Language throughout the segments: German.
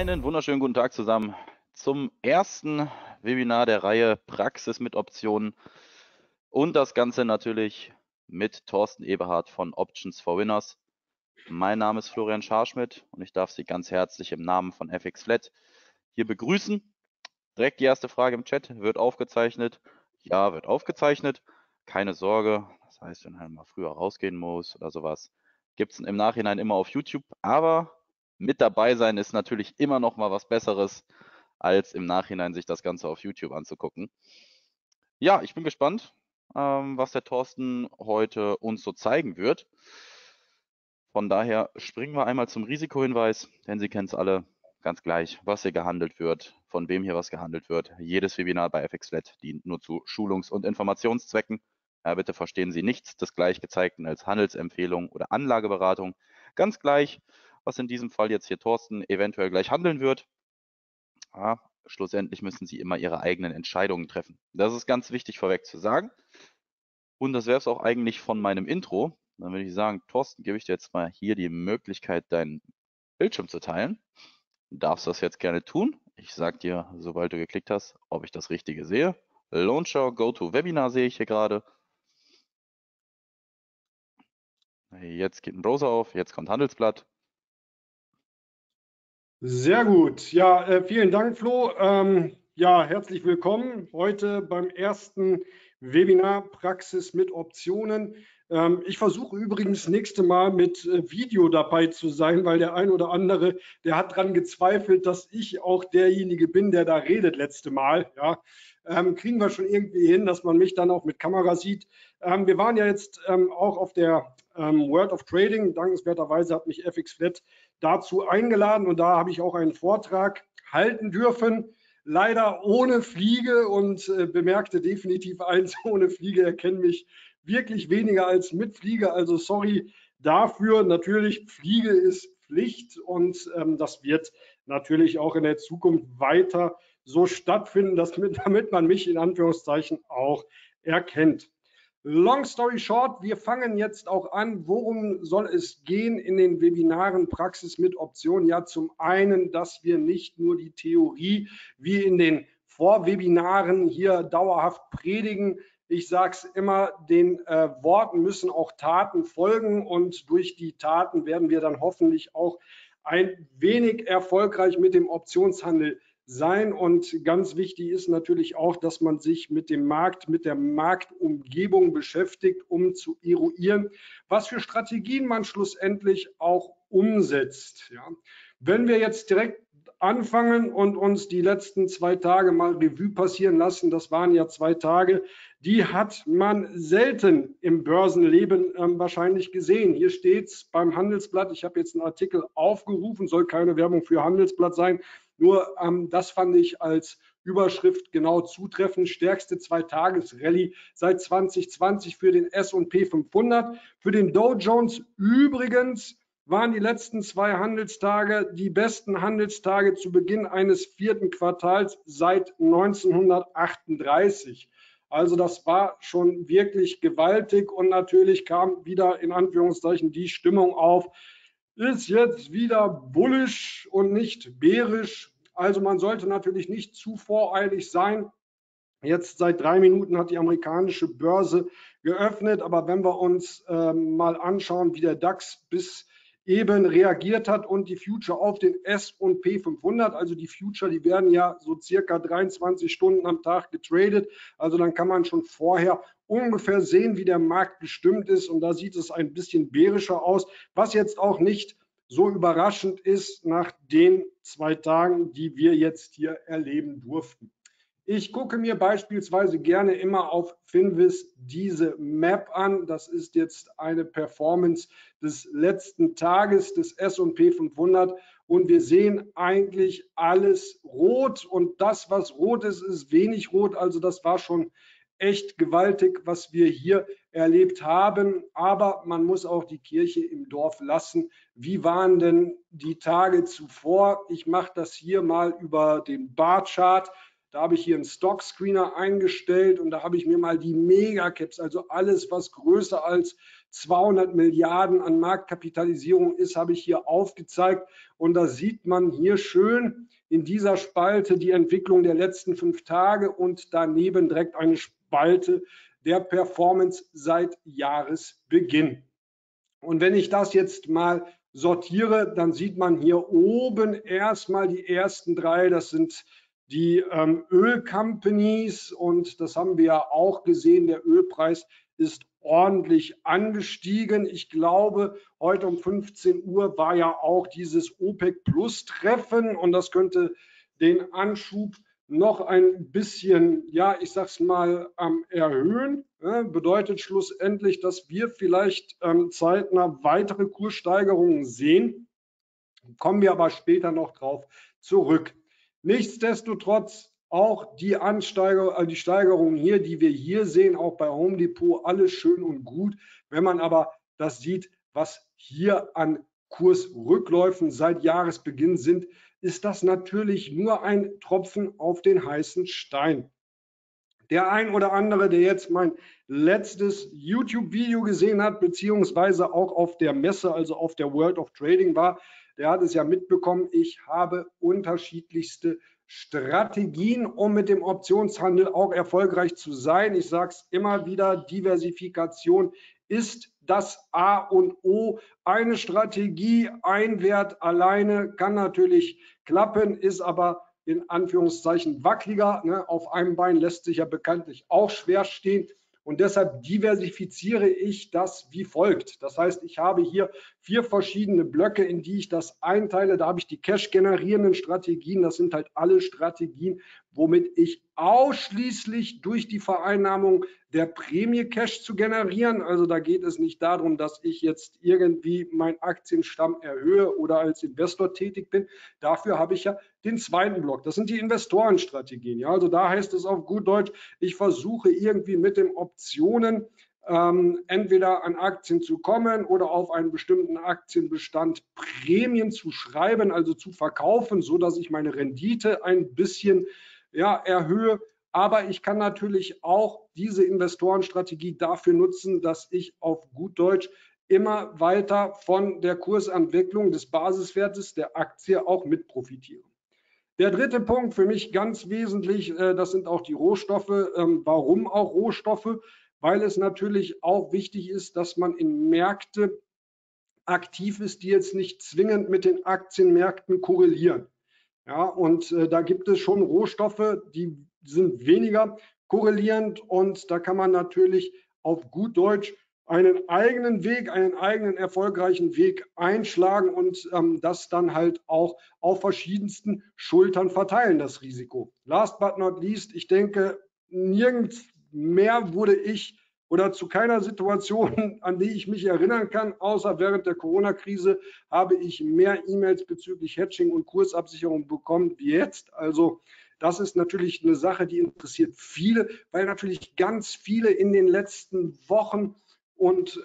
Einen wunderschönen guten Tag zusammen zum ersten Webinar der Reihe Praxis mit Optionen und das Ganze natürlich mit Thorsten Eberhardt von Options for Winners. Mein Name ist Florian Scharschmidt und ich darf Sie ganz herzlich im Namen von FX Flat hier begrüßen. Direkt die erste Frage im Chat: Wird aufgezeichnet? Ja, wird aufgezeichnet. Keine Sorge, das heißt, wenn man mal früher rausgehen muss oder sowas, gibt es im Nachhinein immer auf YouTube, aber mit dabei sein ist natürlich immer noch mal was Besseres, als im Nachhinein sich das Ganze auf YouTube anzugucken. Ja, ich bin gespannt, was der Thorsten heute uns so zeigen wird. Von daher springen wir einmal zum Risikohinweis, denn Sie kennen es alle, ganz gleich, was hier gehandelt wird, von wem hier was gehandelt wird. Jedes Webinar bei FX Flat dient nur zu Schulungs- und Informationszwecken. Ja, bitte verstehen Sie nichts des Gleichgezeigten als Handelsempfehlung oder Anlageberatung. Ganz gleich, was in diesem Fall jetzt hier Thorsten eventuell gleich handeln wird. Ja, schlussendlich müssen Sie immer Ihre eigenen Entscheidungen treffen. Das ist ganz wichtig vorweg zu sagen. Und das wäre es auch eigentlich von meinem Intro. Dann würde ich sagen, Thorsten, gebe ich dir jetzt mal hier die Möglichkeit, deinen Bildschirm zu teilen. Du darfst das jetzt gerne tun. Ich sage dir, sobald du geklickt hast, ob ich das Richtige sehe. Launcher, Go to Webinar sehe ich hier gerade. Jetzt geht ein Browser auf, jetzt kommt Handelsblatt. Sehr gut. Ja, vielen Dank, Flo. Ja, herzlich willkommen heute beim ersten Webinar Praxis mit Optionen. Ich versuche übrigens nächste Mal mit Video dabei zu sein, weil der ein oder andere, der hat daran gezweifelt, dass ich auch derjenige bin, der da redet letzte Mal. Ja, kriegen wir schon irgendwie hin, dass man mich dann auch mit Kamera sieht. Wir waren ja jetzt auch auf der World of Trading. Dankenswerterweise hat mich FX Flat dazu eingeladen und da habe ich auch einen Vortrag halten dürfen. Leider ohne Fliege und bemerkte definitiv eins: ohne Fliege erkennen mich wirklich weniger als mit Fliege. Also sorry dafür. Natürlich, Fliege ist Pflicht und das wird natürlich auch in der Zukunft weiter so stattfinden, damit man mich in Anführungszeichen auch erkennt. Long story short, wir fangen jetzt auch an. Worum soll es gehen in den Webinaren Praxis mit Optionen? Ja, zum einen, dass wir nicht nur die Theorie wie in den Vorwebinaren hier dauerhaft predigen. Ich sage es immer, den Worten müssen auch Taten folgen und durch die Taten werden wir dann hoffentlich auch ein wenig erfolgreich mit dem Optionshandel sein. Und ganz wichtig ist natürlich auch, dass man sich mit dem Markt, mit der Marktumgebung beschäftigt, um zu eruieren, was für Strategien man schlussendlich auch umsetzt. Ja. Wenn wir jetzt direkt anfangen und uns die letzten 2 Tage mal Revue passieren lassen, das waren ja 2 Tage, die hat man selten im Börsenleben wahrscheinlich gesehen. Hier steht es beim Handelsblatt, ich habe jetzt einen Artikel aufgerufen, soll keine Werbung für Handelsblatt sein, nur das fand ich als Überschrift genau zutreffend. Stärkste 2-Tages-Rallye seit 2020 für den S&P 500. Für den Dow Jones übrigens waren die letzten 2 Handelstage die besten Handelstage zu Beginn eines 4. Quartals seit 1938. Also das war schon wirklich gewaltig und natürlich kam wieder in Anführungszeichen die Stimmung auf, ist jetzt wieder bullish und nicht bärisch. Also man sollte natürlich nicht zu voreilig sein. Jetzt seit 3 Minuten hat die amerikanische Börse geöffnet, aber wenn wir uns mal anschauen, wie der DAX bis eben reagiert hat und die Future auf den S&P 500, also die Future, die werden ja so circa 23 Stunden am Tag getradet, also dann kann man schon vorher ungefähr sehen, wie der Markt gestimmt ist und da sieht es ein bisschen bärischer aus, was jetzt auch nicht so überraschend ist nach den 2 Tagen, die wir jetzt hier erleben durften. Ich gucke mir beispielsweise gerne immer auf Finviz diese Map an. Das ist jetzt eine Performance des letzten Tages des S&P 500 und wir sehen eigentlich alles rot und das, was rot ist, ist wenig rot. Also das war schon echt gewaltig, was wir hier erlebt haben. Aber man muss auch die Kirche im Dorf lassen. Wie waren denn die Tage zuvor? Ich mache das hier mal über den Barchart. Da habe ich hier einen Stock Screener eingestellt und da habe ich mir mal die Megacaps, also alles, was größer als 200 Milliarden an Marktkapitalisierung ist, habe ich hier aufgezeigt. Und da sieht man hier schön in dieser Spalte die Entwicklung der letzten 5 Tage und daneben direkt eine Spalte der Performance seit Jahresbeginn. Und wenn ich das jetzt mal sortiere, dann sieht man hier oben erstmal die ersten 3, das sind die Ölcompanies, und das haben wir ja auch gesehen, der Ölpreis ist ordentlich angestiegen. Ich glaube, heute um 15 Uhr war ja auch dieses OPEC-Plus-Treffen, und das könnte den Anschub noch ein bisschen, ja, ich sag's mal, erhöhen. Bedeutet schlussendlich, dass wir vielleicht zeitnah weitere Kurssteigerungen sehen. Kommen wir aber später noch drauf zurück. Nichtsdestotrotz auch die Steigerung hier, die wir hier sehen, auch bei Home Depot, alles schön und gut. Wenn man aber das sieht, was hier an Kursrückläufen seit Jahresbeginn sind, ist das natürlich nur ein Tropfen auf den heißen Stein. Der ein oder andere, der jetzt mein letztes YouTube-Video gesehen hat, beziehungsweise auch auf der Messe, also auf der World of Trading war, der hat es ja mitbekommen, ich habe unterschiedlichste Strategien, um mit dem Optionshandel auch erfolgreich zu sein. Ich sage es immer wieder, Diversifikation ist das A und O. Eine Strategie, ein Wert alleine kann natürlich klappen, ist aber in Anführungszeichen wackeliger. Ne? Auf einem Bein lässt sich ja bekanntlich auch schwer stehen. Und deshalb diversifiziere ich das wie folgt. Das heißt, ich habe hier 4 verschiedene Blöcke, in die ich das einteile. Da habe ich die Cash-generierenden Strategien. Das sind halt alle Strategien, womit ich ausschließlich durch die Vereinnahmung der Prämie Cash zu generieren. Also da geht es nicht darum, dass ich jetzt irgendwie meinen Aktienstamm erhöhe oder als Investor tätig bin. Dafür habe ich ja den zweiten Block. Das sind die Investorenstrategien. Ja, also da heißt es auf gut Deutsch, ich versuche irgendwie mit den Optionen entweder an Aktien zu kommen oder auf einen bestimmten Aktienbestand Prämien zu schreiben, also zu verkaufen, so dass ich meine Rendite ein bisschen erhöhe. Aber ich kann natürlich auch diese Investorenstrategie dafür nutzen, dass ich auf gut Deutsch immer weiter von der Kursentwicklung des Basiswertes der Aktie auch mit profitiere. Der dritte Punkt für mich ganz wesentlich, das sind auch die Rohstoffe. Warum auch Rohstoffe? Weil es natürlich auch wichtig ist, dass man in Märkte aktiv ist, die jetzt nicht zwingend mit den Aktienmärkten korrelieren. Ja, und da gibt es schon Rohstoffe, die sind weniger korrelierend, und da kann man natürlich auf gut Deutsch einen eigenen Weg, einen eigenen erfolgreichen Weg einschlagen und das dann halt auch auf verschiedensten Schultern verteilen, das Risiko. Last but not least, ich denke, nirgends mehr wurde ich oder zu keiner Situation, an die ich mich erinnern kann, außer während der Corona-Krise, habe ich mehr E-Mails bezüglich Hedging und Kursabsicherung bekommen wie jetzt. Also das ist natürlich eine Sache, die interessiert viele, weil natürlich ganz viele in den letzten Wochen und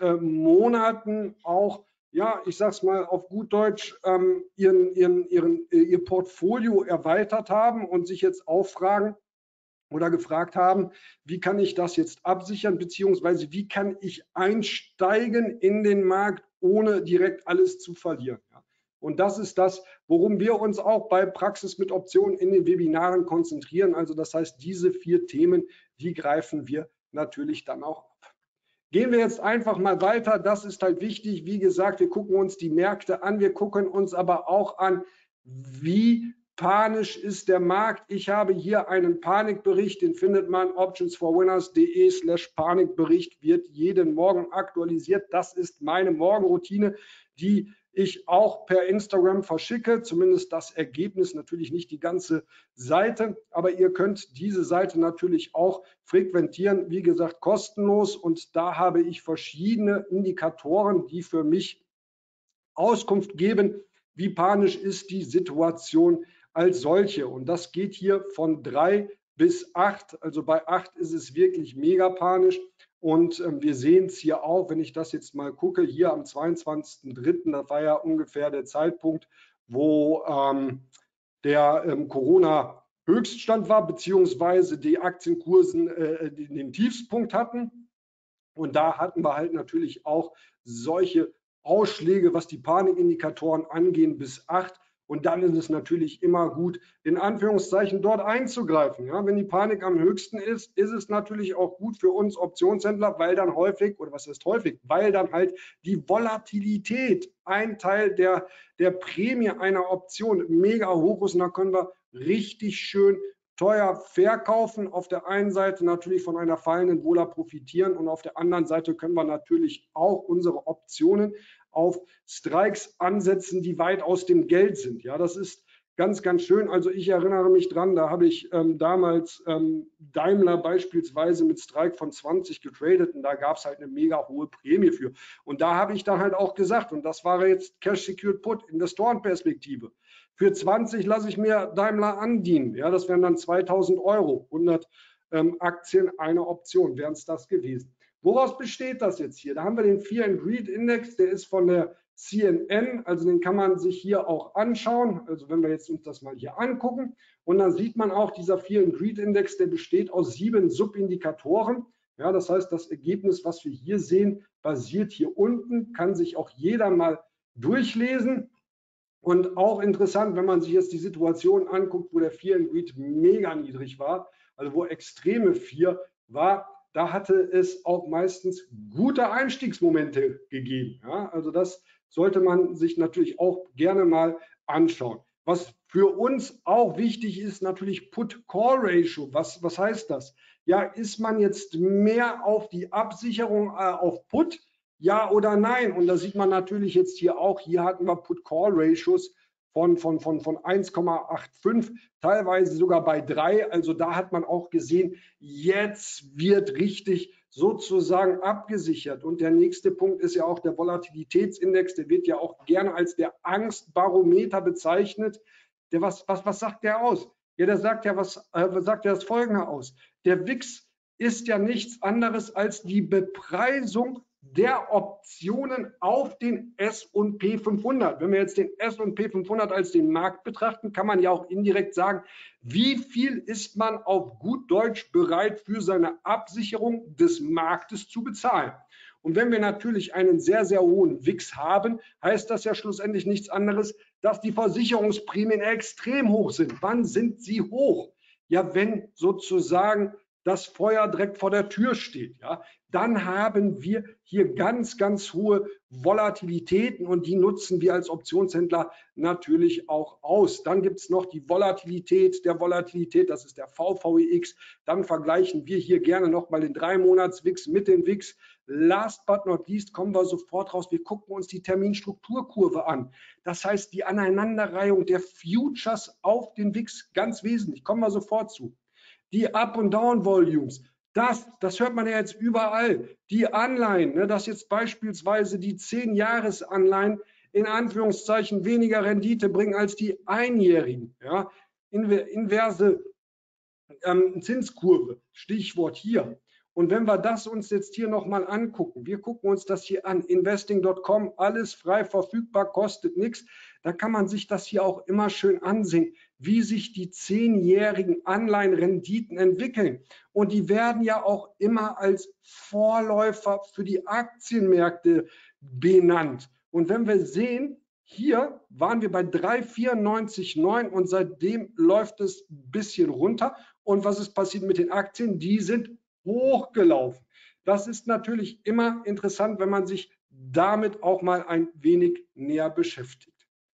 Monaten auch, ja, ich sage es mal auf gut Deutsch, ihr Portfolio erweitert haben und sich jetzt auch fragen oder gefragt haben, wie kann ich das jetzt absichern, beziehungsweise wie kann ich einsteigen in den Markt, ohne direkt alles zu verlieren. Ja. Und das ist das, worum wir uns auch bei Praxis mit Optionen in den Webinaren konzentrieren. Also das heißt, diese 4 Themen, die greifen wir natürlich dann auch ab. Gehen wir jetzt einfach mal weiter. Das ist halt wichtig. Wie gesagt, wir gucken uns die Märkte an. Wir gucken uns aber auch an, wie panisch ist der Markt. Ich habe hier einen Panikbericht, den findet man optionsforwinners.de/Panikbericht, wird jeden Morgen aktualisiert. Das ist meine Morgenroutine, die ich auch per Instagram verschicke, zumindest das Ergebnis, natürlich nicht die ganze Seite, aber ihr könnt diese Seite natürlich auch frequentieren, wie gesagt, kostenlos, und da habe ich verschiedene Indikatoren, die für mich Auskunft geben, wie panisch ist die Situation als solche. Und das geht hier von 3 bis 8. Also bei 8 ist es wirklich mega panisch. Und wir sehen es hier auch, wenn ich das jetzt mal gucke, hier am 22.03., das war ja ungefähr der Zeitpunkt, wo der Corona-Höchststand war, beziehungsweise die Aktienkursen den Tiefspunkt hatten. Und da hatten wir halt natürlich auch solche Ausschläge, was die Panikindikatoren angehen, bis 8. Und dann ist es natürlich immer gut, in Anführungszeichen dort einzugreifen. Ja, wenn die Panik am höchsten ist, ist es natürlich auch gut für uns Optionshändler, weil dann häufig, oder was heißt häufig, weil dann halt die Volatilität, ein Teil der Prämie einer Option, mega hoch ist. Und da können wir richtig schön teuer verkaufen. Auf der einen Seite natürlich von einer fallenden Vola profitieren und auf der anderen Seite können wir natürlich auch unsere Optionen auf Strikes ansetzen, die weit aus dem Geld sind. Ja, das ist ganz, ganz schön. Also ich erinnere mich dran, da habe ich damals Daimler beispielsweise mit Strike von 20 getradet und da gab es halt eine mega hohe Prämie für. Und da habe ich dann halt auch gesagt, und das war jetzt Cash Secured Put, Investorenperspektive. Für 20 lasse ich mir Daimler andienen. Ja, das wären dann 2000 Euro. 100 Aktien, eine Option, wären es das gewesen. Woraus besteht das jetzt hier? Da haben wir den Fear and Greed Index, der ist von der CNN, also den kann man sich hier auch anschauen. Also wenn wir jetzt uns das mal hier angucken und dann sieht man auch, dieser Fear and Greed Index, der besteht aus 7 Subindikatoren. Ja, das heißt, das Ergebnis, was wir hier sehen, basiert hier unten, kann sich auch jeder mal durchlesen. Und auch interessant, wenn man sich jetzt die Situation anguckt, wo der Fear and Greed mega niedrig war, also wo extreme Fear war, da hatte es auch meistens gute Einstiegsmomente gegeben. Ja, also das sollte man sich natürlich auch gerne mal anschauen. Was für uns auch wichtig ist, natürlich Put-Call-Ratio. Was heißt das? Ja, ist man jetzt mehr auf die Absicherung auf Put? Ja oder nein? Und da sieht man natürlich jetzt hier auch, hier hatten wir Put-Call-Ratios von 1,85, teilweise sogar bei 3. Also da hat man auch gesehen, jetzt wird richtig sozusagen abgesichert. Und der nächste Punkt ist ja auch der Volatilitätsindex, der wird ja auch gerne als der Angstbarometer bezeichnet. Was sagt der aus? Ja, der sagt ja sagt ja das Folgende aus. Der WIX ist ja nichts anderes als die Bepreisung der Optionen auf den S&P 500. Wenn wir jetzt den S&P 500 als den Markt betrachten, kann man ja auch indirekt sagen, wie viel ist man auf gut Deutsch bereit für seine Absicherung des Marktes zu bezahlen. Und wenn wir natürlich einen sehr, sehr hohen WIX haben, heißt das ja schlussendlich nichts anderes, dass die Versicherungsprämien extrem hoch sind. Wann sind sie hoch? Ja, wenn sozusagen das Feuer direkt vor der Tür steht, ja, dann haben wir hier ganz, ganz hohe Volatilitäten und die nutzen wir als Optionshändler natürlich auch aus. Dann gibt es noch die Volatilität der Volatilität, das ist der VVEX. Dann vergleichen wir hier gerne nochmal den 3-Monats-WIX mit den WIX. Last but not least kommen wir sofort raus, wir gucken uns die Terminstrukturkurve an. Das heißt, die Aneinanderreihung der Futures auf den WIX, ganz wesentlich, kommen wir sofort zu. Die Up- und Down-Volumes, das hört man ja jetzt überall. Die Anleihen, ne, dass jetzt beispielsweise die 10-Jahres-Anleihen in Anführungszeichen weniger Rendite bringen als die einjährigen. Ja. Inverse Zinskurve, Stichwort hier. Und wenn wir das uns jetzt hier nochmal angucken, wir gucken uns das hier an, investing.com, alles frei verfügbar, kostet nichts. Da kann man sich das hier auch immer schön ansehen, wie sich die 10-jährigen Anleihenrenditen entwickeln. Und die werden ja auch immer als Vorläufer für die Aktienmärkte benannt. Und wenn wir sehen, hier waren wir bei 3,94,9 und seitdem läuft es ein bisschen runter. Und was ist passiert mit den Aktien? Die sind hochgelaufen. Das ist natürlich immer interessant, wenn man sich damit auch mal ein wenig näher beschäftigt.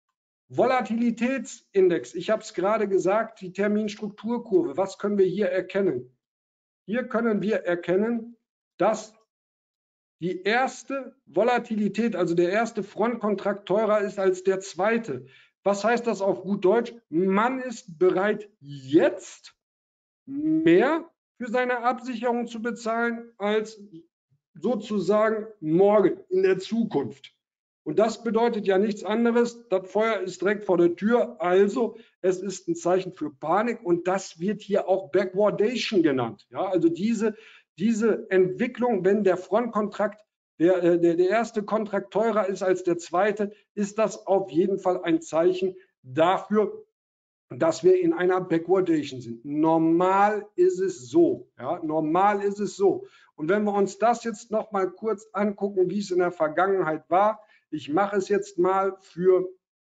Volatilitätsindex, ich habe es gerade gesagt, die Terminstrukturkurve. Was können wir hier erkennen? Hier können wir erkennen, dass die erste Volatilität, also der erste Frontkontrakt teurer ist als der zweite. Was heißt das auf gut Deutsch? Man ist bereit, jetzt mehr für seine Absicherung zu bezahlen als sozusagen morgen in der Zukunft. Und das bedeutet ja nichts anderes, das Feuer ist direkt vor der Tür, also es ist ein Zeichen für Panik und das wird hier auch Backwardation genannt. Ja, also diese Entwicklung, wenn der Frontkontrakt, der erste Kontrakt teurer ist als der zweite, ist das auf jeden Fall ein Zeichen dafür, dass wir in einer Backwardation sind. Normal ist es so. Ja, normal ist es so. Und wenn wir uns das jetzt noch mal kurz angucken, wie es in der Vergangenheit war, ich mache es jetzt mal für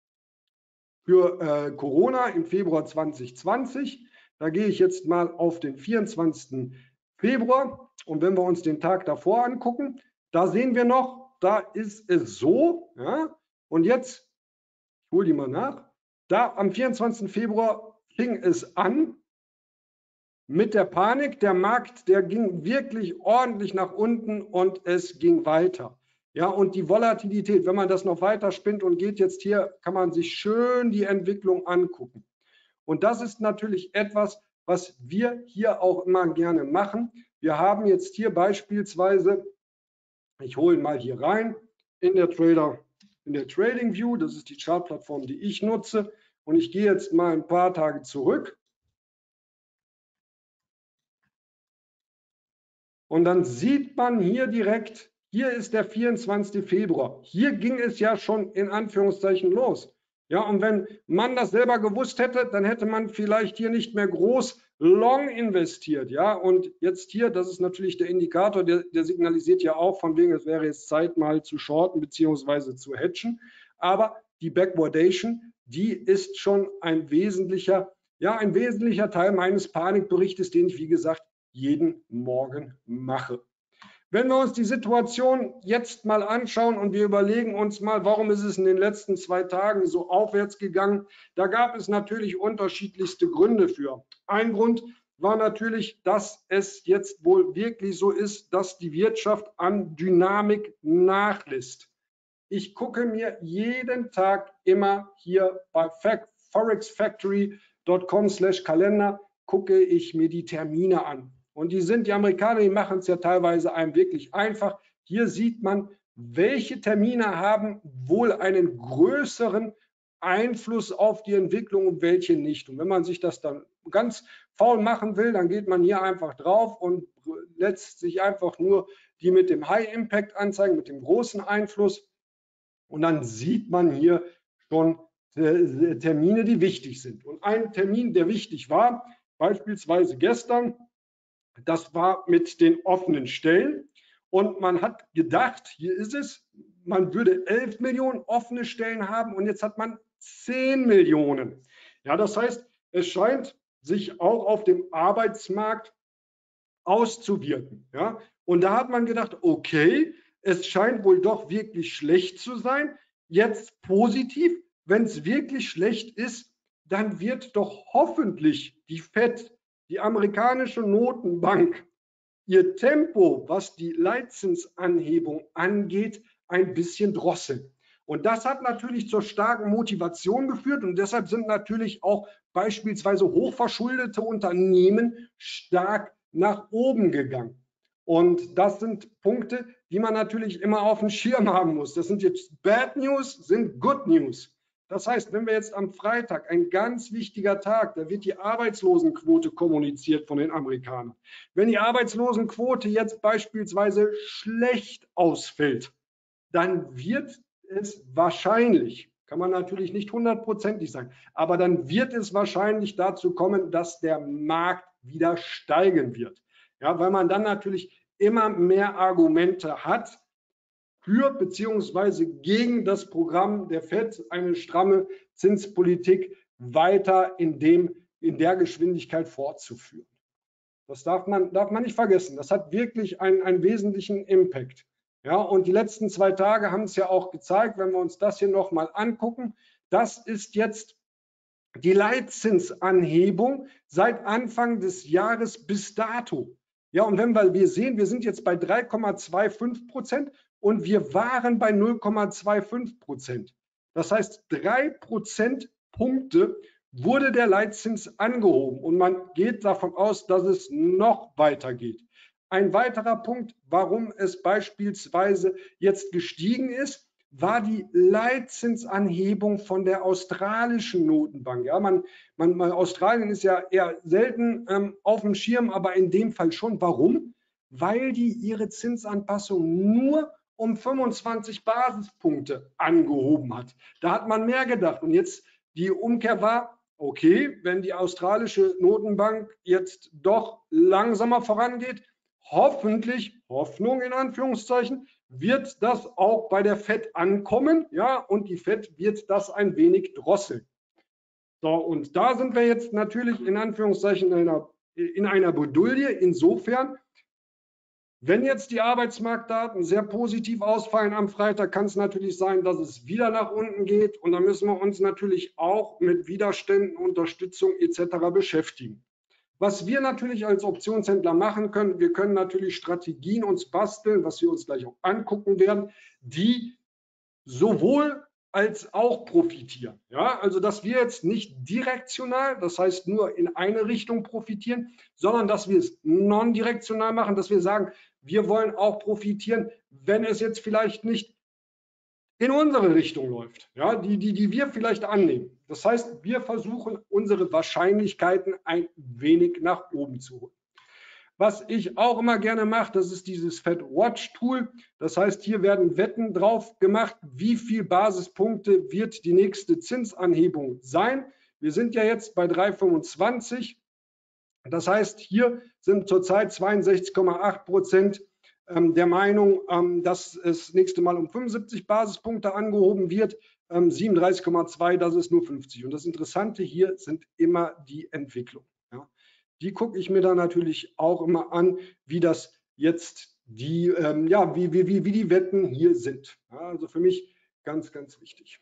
Corona im Februar 2020. Da gehe ich jetzt mal auf den 24. Februar. Und wenn wir uns den Tag davor angucken, da sehen wir noch, da ist es so. Ja, und jetzt, ich hole die mal nach, da am 24. Februar fing es an mit der Panik. Der Markt, der ging wirklich ordentlich nach unten und es ging weiter. Ja, und die Volatilität, wenn man das noch weiter spinnt und geht jetzt hier, kann man sich schön die Entwicklung angucken. Und das ist natürlich etwas, was wir hier auch immer gerne machen. Wir haben jetzt hier beispielsweise, ich hole ihn mal hier rein, in der Trading View, das ist die Chartplattform, die ich nutze. Und ich gehe jetzt mal ein paar Tage zurück. Und dann sieht man hier direkt, hier ist der 24. Februar. Hier ging es ja schon in Anführungszeichen los. Ja, und wenn man das selber gewusst hätte, dann hätte man vielleicht hier nicht mehr groß long investiert. Ja, und jetzt hier, das ist natürlich der Indikator, der signalisiert ja auch von wegen, es wäre jetzt Zeit mal zu shorten bzw. zu hedgen. Aber die Backwardation, die ist schon ein wesentlicher Teil meines Panikberichtes, den ich, wie gesagt, jeden Morgen mache. Wenn wir uns die Situation jetzt mal anschauen und wir überlegen uns mal, warum ist es in den letzten 2 Tagen so aufwärts gegangen, da gab es natürlich unterschiedlichste Gründe für. Ein Grund war natürlich, dass es jetzt wohl wirklich so ist, dass die Wirtschaft an Dynamik nachlässt. Ich gucke mir jeden Tag immer hier bei forexfactory.com/Kalender gucke ich mir die Termine an. Und die Amerikaner, die machen es ja teilweise einem wirklich einfach. Hier sieht man, welche Termine haben wohl einen größeren Einfluss auf die Entwicklung und welche nicht. Und wenn man sich das dann ganz faul machen will, dann geht man hier einfach drauf und lässt sich einfach nur die mit dem High Impact anzeigen, mit dem großen Einfluss. Und dann sieht man hier schon Termine, die wichtig sind. Und ein Termin, der wichtig war, beispielsweise gestern, das war mit den offenen Stellen. Und man hat gedacht, hier ist es, man würde 11 Millionen offene Stellen haben und jetzt hat man 10 Millionen. Ja, das heißt, es scheint sich auch auf dem Arbeitsmarkt auszuwirken. Ja? Und da hat man gedacht, okay, es scheint wohl doch wirklich schlecht zu sein. Jetzt positiv, wenn es wirklich schlecht ist, dann wird doch hoffentlich die FED, die amerikanische Notenbank, ihr Tempo, was die Leitzinsanhebung angeht, ein bisschen drosseln. Und das hat natürlich zur starken Motivation geführt und deshalb sind natürlich auch beispielsweise hochverschuldete Unternehmen stark nach oben gegangen. Und das sind Punkte, die man natürlich immer auf dem Schirm haben muss. Das sind jetzt Bad News, sind Good News. Das heißt, wenn wir jetzt am Freitag, ein ganz wichtiger Tag, da wird die Arbeitslosenquote kommuniziert von den Amerikanern. Wenn die Arbeitslosenquote jetzt beispielsweise schlecht ausfällt, dann wird es wahrscheinlich, kann man natürlich nicht 100%ig sagen, aber dann wird es wahrscheinlich dazu kommen, dass der Markt wieder steigen wird. Ja, weil man dann natürlich immer mehr Argumente hat für bzw. gegen das Programm der FED, eine stramme Zinspolitik weiter in der Geschwindigkeit fortzuführen. Das darf man nicht vergessen. Das hat wirklich einen wesentlichen Impact. Ja, und die letzten 2 Tage haben es ja auch gezeigt, wenn wir uns das hier nochmal angucken. Das ist jetzt die Leitzinsanhebung seit Anfang des Jahres bis dato. Ja, und wenn wir sehen, wir sind jetzt bei 3,25% und wir waren bei 0,25%. Das heißt, 3 Prozentpunkte wurde der Leitzins angehoben und man geht davon aus, dass es noch weitergeht. Ein weiterer Punkt, warum es beispielsweise jetzt gestiegen ist, war die Leitzinsanhebung von der australischen Notenbank. Ja, Australien ist ja eher selten auf dem Schirm, aber in dem Fall schon. Warum? Weil die ihre Zinsanpassung nur um 25 Basispunkte angehoben hat. Da hat man mehr gedacht. Und jetzt die Umkehr war, okay, wenn die australische Notenbank jetzt doch langsamer vorangeht, hoffentlich, Hoffnung in Anführungszeichen, wird das auch bei der FED ankommen, ja, und die FED wird das ein wenig drosseln. So, und da sind wir jetzt natürlich in Anführungszeichen in einer Bredouille. Insofern, wenn jetzt die Arbeitsmarktdaten sehr positiv ausfallen am Freitag, kann es natürlich sein, dass es wieder nach unten geht. Und da müssen wir uns natürlich auch mit Widerständen, Unterstützung etc. beschäftigen. Was wir natürlich als Optionshändler machen können, wir können natürlich Strategien uns basteln, was wir uns gleich auch angucken werden, die sowohl als auch profitieren. Ja, also dass wir jetzt nicht direktional, das heißt nur in eine Richtung profitieren, sondern dass wir es non-direktional machen, dass wir sagen, wir wollen auch profitieren, wenn es jetzt vielleicht nicht in unsere Richtung läuft, ja, die wir vielleicht annehmen. Das heißt, wir versuchen, unsere Wahrscheinlichkeiten ein wenig nach oben zu holen. Was ich auch immer gerne mache, das ist dieses FedWatch-Tool. Das heißt, hier werden Wetten drauf gemacht, wie viel Basispunkte wird die nächste Zinsanhebung sein. Wir sind ja jetzt bei 3,25. Das heißt, hier sind zurzeit 62,8% der Meinung, dass es nächste Mal um 75 Basispunkte angehoben wird, 37,2, das ist nur 50. Und das Interessante hier sind immer die Entwicklungen. Ja. Die gucke ich mir dann natürlich auch immer an, wie das jetzt wie die Wetten hier sind. Ja, also für mich ganz, ganz wichtig.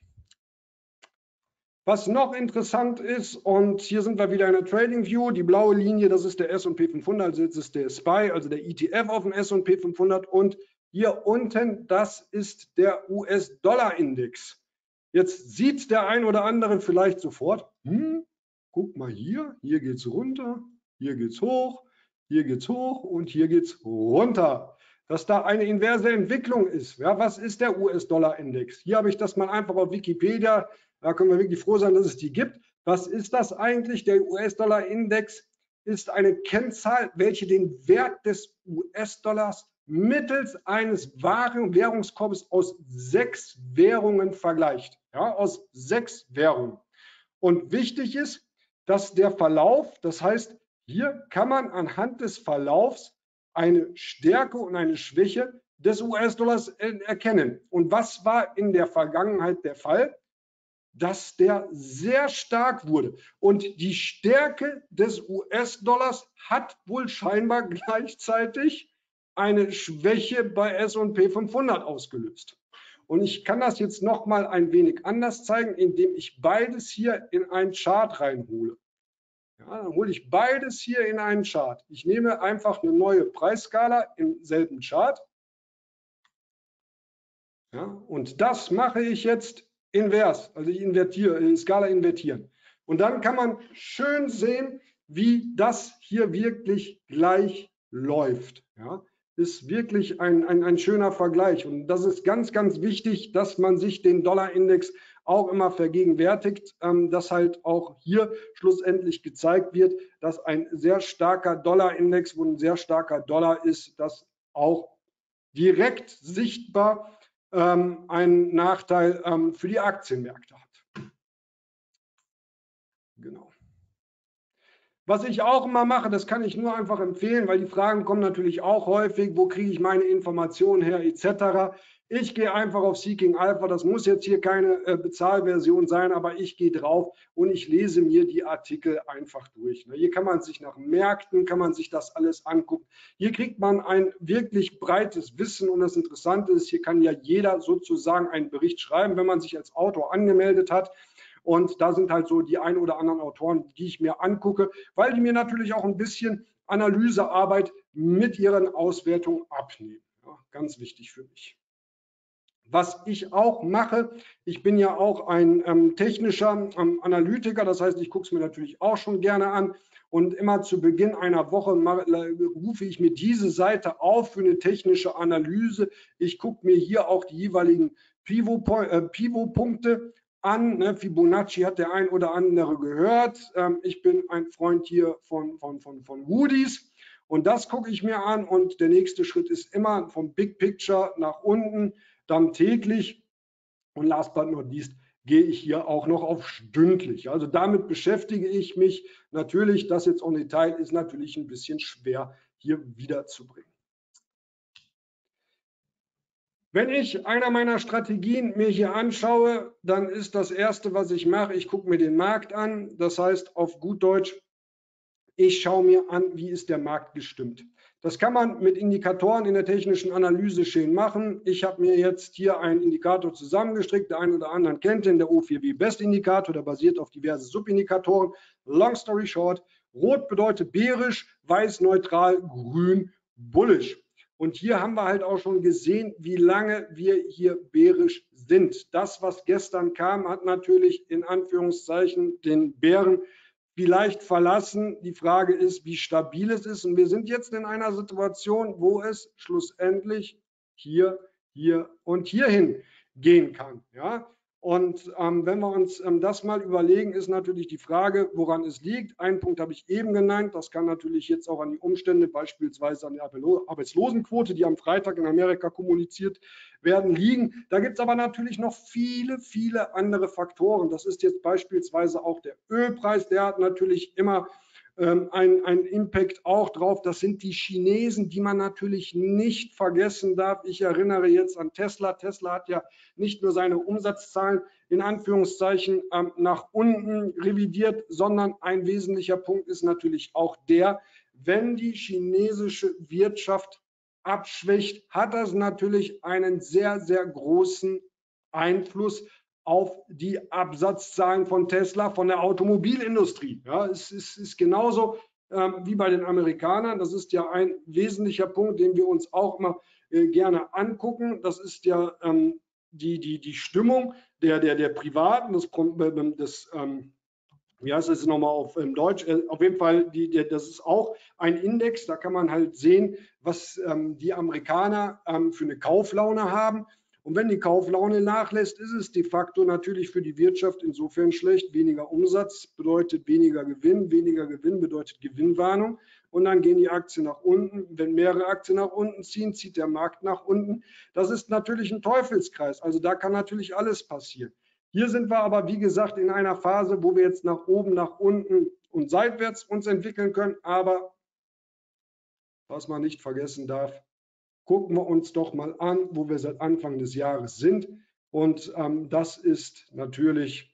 Was noch interessant ist, und hier sind wir wieder in der Trading View, die blaue Linie, das ist der S&P 500, also jetzt ist der SPY, also der ETF auf dem S&P 500 und hier unten, das ist der US-Dollar-Index. Jetzt sieht der ein oder andere vielleicht sofort, guck mal hier geht es runter, hier geht es hoch und hier geht es runter. Dass da eine inverse Entwicklung ist. Ja, was ist der US-Dollar-Index? Hier habe ich das mal einfach auf Wikipedia. Da können wir wirklich froh sein, dass es die gibt. Was ist das eigentlich? Der US-Dollar-Index ist eine Kennzahl, welche den Wert des US-Dollars mittels eines Währungskorbes aus 6 Währungen vergleicht. Ja, aus 6 Währungen. Und wichtig ist, dass der Verlauf, das heißt, hier kann man anhand des Verlaufs eine Stärke und eine Schwäche des US-Dollars erkennen. Und was war in der Vergangenheit der Fall? Dass der sehr stark wurde. Und die Stärke des US-Dollars hat wohl scheinbar gleichzeitig eine Schwäche bei S&P 500 ausgelöst. Und ich kann das jetzt noch mal ein wenig anders zeigen, indem ich beides hier in einen Chart reinhole. Ja, dann hole ich beides hier in einen Chart. Ich nehme einfach eine neue Preisskala im selben Chart. Ja, und das mache ich jetzt invers. Also ich invertiere, Skala invertieren. Und dann kann man schön sehen, wie das hier wirklich gleich läuft. Ja, ist wirklich ein schöner Vergleich. Und das ist ganz, ganz wichtig, dass man sich den Dollarindex auch immer vergegenwärtigt, dass halt auch hier schlussendlich gezeigt wird, dass ein sehr starker Dollarindex, wo ein sehr starker Dollar ist, das auch direkt sichtbar einen Nachteil für die Aktienmärkte hat. Genau. Was ich auch immer mache, das kann ich nur einfach empfehlen, weil die Fragen kommen natürlich auch häufig, wo kriege ich meine Informationen her etc. Ich gehe einfach auf Seeking Alpha, das muss jetzt hier keine Bezahlversion sein, aber ich gehe drauf und ich lese mir die Artikel einfach durch. Hier kann man sich nach Märkten, kann man sich das alles angucken. Hier kriegt man ein wirklich breites Wissen und das Interessante ist, hier kann ja jeder sozusagen einen Bericht schreiben, wenn man sich als Autor angemeldet hat. Und da sind halt so die ein oder anderen Autoren, die ich mir angucke, weil die mir natürlich auch ein bisschen Analysearbeit mit ihren Auswertungen abnehmen. Ja, ganz wichtig für mich. Was ich auch mache, ich bin ja auch ein technischer Analytiker, das heißt, ich gucke es mir natürlich auch schon gerne an. Und immer zu Beginn einer Woche rufe ich mir diese Seite auf für eine technische Analyse. Ich gucke mir hier auch die jeweiligen Pivot-Punkte an. Ne? Fibonacci hat der ein oder andere gehört. Ich bin ein Freund hier von Woody's. Und das gucke ich mir an. Und der nächste Schritt ist immer vom Big Picture nach unten, dann täglich und last but not least gehe ich hier auch noch auf stündlich. Also damit beschäftige ich mich. Natürlich, das jetzt en Detail ist natürlich ein bisschen schwer hier wiederzubringen. Wenn ich einer meiner Strategien mir hier anschaue, dann ist das Erste, was ich mache, ich gucke mir den Markt an. Das heißt auf gut Deutsch, ich schaue mir an, wie ist der Markt gestimmt. Das kann man mit Indikatoren in der technischen Analyse schön machen. Ich habe mir jetzt hier einen Indikator zusammengestrickt. Der eine oder andere kennt den, der O4W Best Indikator, der basiert auf diverse Subindikatoren. Long story short, rot bedeutet bärisch, weiß neutral, grün bullish. Und hier haben wir halt auch schon gesehen, wie lange wir hier bärisch sind. Das, was gestern kam, hat natürlich in Anführungszeichen den Bären vielleicht verlassen. Die Frage ist, wie stabil es ist. Und wir sind jetzt in einer Situation, wo es schlussendlich hier, hier und hierhin gehen kann. Ja? Und wenn wir uns das mal überlegen, ist natürlich die Frage, woran es liegt. Einen Punkt habe ich eben genannt. Das kann natürlich jetzt auch an die Umstände, beispielsweise an der Arbeitslosenquote, die am Freitag in Amerika kommuniziert werden, liegen. Da gibt es aber natürlich noch viele, viele andere Faktoren. Das ist jetzt beispielsweise auch der Ölpreis. Der hat natürlich immer ein Impact auch drauf. Das sind die Chinesen, die man natürlich nicht vergessen darf. Ich erinnere jetzt an Tesla. Tesla hat ja nicht nur seine Umsatzzahlen in Anführungszeichen nach unten revidiert, sondern ein wesentlicher Punkt ist natürlich auch der, wenn die chinesische Wirtschaft abschwächt, hat das natürlich einen sehr, sehr großen Einfluss auf die Absatzzahlen von Tesla, von der Automobilindustrie. Ja, es ist genauso wie bei den Amerikanern. Das ist ja ein wesentlicher Punkt, den wir uns auch immer gerne angucken. Das ist ja die Stimmung der Privaten, wie heißt es nochmal auf Deutsch? Auf jeden Fall, das ist auch ein Index, da kann man halt sehen, was die Amerikaner für eine Kauflaune haben. Und wenn die Kauflaune nachlässt, ist es de facto natürlich für die Wirtschaft insofern schlecht. Weniger Umsatz bedeutet weniger Gewinn bedeutet Gewinnwarnung. Und dann gehen die Aktien nach unten. Wenn mehrere Aktien nach unten ziehen, zieht der Markt nach unten. Das ist natürlich ein Teufelskreis. Also da kann natürlich alles passieren. Hier sind wir aber, wie gesagt, in einer Phase, wo wir jetzt nach oben, nach unten und seitwärts uns entwickeln können. Aber was man nicht vergessen darf, gucken wir uns doch mal an, wo wir seit Anfang des Jahres sind. Und das ist natürlich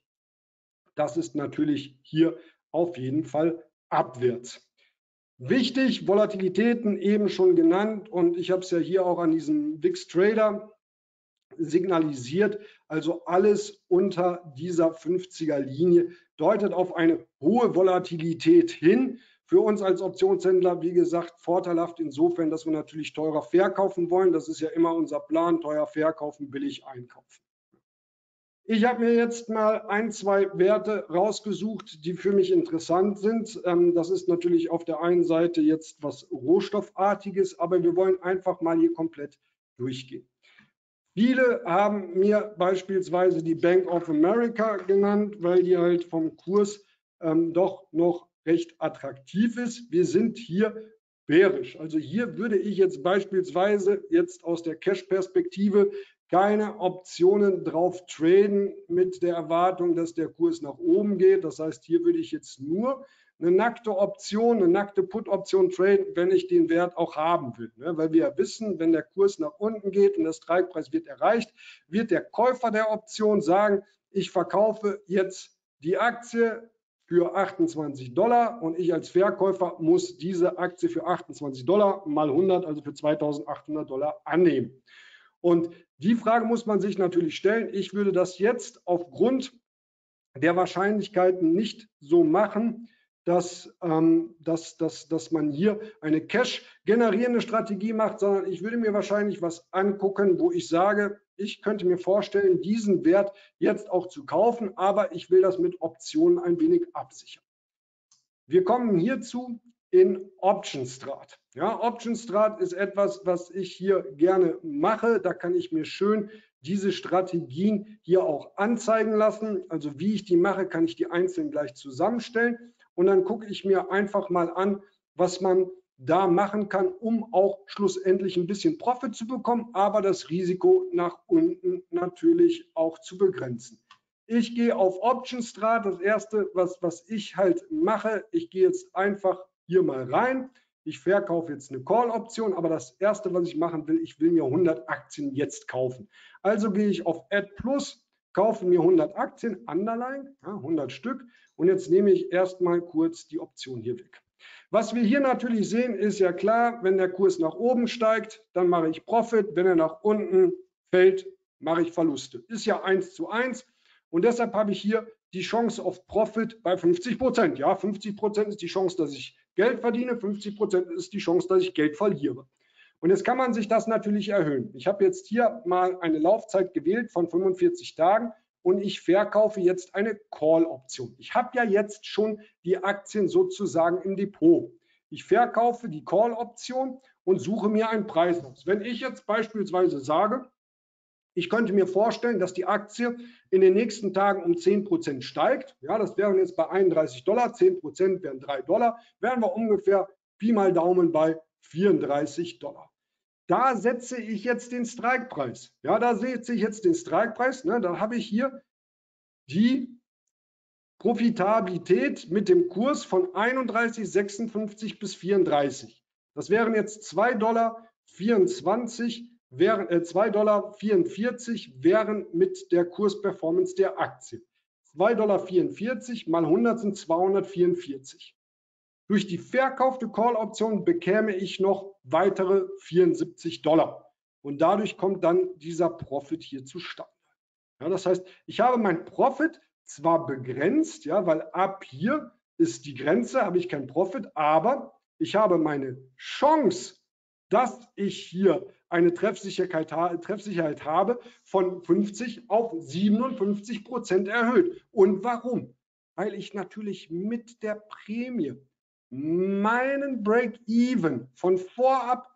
hier auf jeden Fall abwärts. Wichtig, Volatilitäten eben schon genannt und ich habe es ja hier auch an diesem VIX Trader signalisiert, also alles unter dieser 50er Linie deutet auf eine hohe Volatilität hin. Für uns als Optionshändler, wie gesagt, vorteilhaft insofern, dass wir natürlich teurer verkaufen wollen. Das ist ja immer unser Plan, teuer verkaufen, billig einkaufen. Ich habe mir jetzt mal ein, zwei Werte rausgesucht, die für mich interessant sind. Das ist natürlich auf der einen Seite jetzt was Rohstoffartiges, aber wir wollen einfach mal hier komplett durchgehen. Viele haben mir beispielsweise die Bank of America genannt, weil die halt vom Kurs doch noch recht attraktiv ist. Wir sind hier bärisch. Also hier würde ich jetzt beispielsweise jetzt aus der Cash-Perspektive keine Optionen drauf traden mit der Erwartung, dass der Kurs nach oben geht. Das heißt, hier würde ich jetzt nur eine nackte Option, eine nackte Put-Option traden, wenn ich den Wert auch haben will. Weil wir ja wissen, wenn der Kurs nach unten geht und der Strikepreis wird erreicht, wird der Käufer der Option sagen, ich verkaufe jetzt die Aktie für $28 und ich als Verkäufer muss diese Aktie für $28 mal 100, also für $2.800 annehmen. Und die Frage muss man sich natürlich stellen. Ich würde das jetzt aufgrund der Wahrscheinlichkeiten nicht so machen, dass man hier eine Cash-generierende Strategie macht, sondern ich würde mir wahrscheinlich was angucken, wo ich sage, ich könnte mir vorstellen, diesen Wert jetzt auch zu kaufen, aber ich will das mit Optionen ein wenig absichern. Wir kommen hierzu in Option Strat. Ja, Option Strat ist etwas, was ich hier gerne mache. Da kann ich mir schön diese Strategien hier auch anzeigen lassen. Also wie ich die mache, kann ich die einzeln gleich zusammenstellen. Und dann gucke ich mir einfach mal an, was man da machen kann, um auch schlussendlich ein bisschen Profit zu bekommen, aber das Risiko nach unten natürlich auch zu begrenzen. Ich gehe auf Option Strat. Das erste, was ich halt mache, ich gehe jetzt einfach hier mal rein. Ich verkaufe jetzt eine Call-Option, aber das erste, was ich machen will, ich will mir 100 Aktien jetzt kaufen. Also gehe ich auf Add Plus, kaufe mir 100 Aktien, Underline, ja, 100 Stück. Und jetzt nehme ich erstmal kurz die Option hier weg. Was wir hier natürlich sehen, ist ja klar, wenn der Kurs nach oben steigt, dann mache ich Profit. Wenn er nach unten fällt, mache ich Verluste. Ist ja 1:1. Und deshalb habe ich hier die Chance auf Profit bei 50%. Ja, 50% ist die Chance, dass ich Geld verdiene, 50% ist die Chance, dass ich Geld verliere. Und jetzt kann man sich das natürlich erhöhen. Ich habe jetzt hier mal eine Laufzeit gewählt von 45 Tagen und ich verkaufe jetzt eine Call-Option. Ich habe ja jetzt schon die Aktien sozusagen im Depot. Ich verkaufe die Call-Option und suche mir einen Preis aus. Wenn ich jetzt beispielsweise sage, ich könnte mir vorstellen, dass die Aktie in den nächsten Tagen um 10% steigt. Ja, das wären jetzt bei $31, 10% wären $3, wären wir ungefähr Pi mal Daumen bei $34. Da setze ich jetzt den Strikepreis. Ja, da setze ich jetzt den Strikepreis. Ne, da habe ich hier die Profitabilität mit dem Kurs von 31,56 bis 34. Das wären jetzt $2,24, $2,44 wären mit der Kursperformance der Aktie. $2,44 mal 100 sind 244. Durch die verkaufte Call-Option bekäme ich noch weitere $74. Und dadurch kommt dann dieser Profit hier zustande. Ja, das heißt, ich habe mein Profit zwar begrenzt, ja, weil ab hier ist die Grenze, habe ich keinen Profit, aber ich habe meine Chance, dass ich hier eine Treffsicherheit habe von 50 auf 57% erhöht. Und warum? Weil ich natürlich mit der Prämie meinen Break-Even von vorab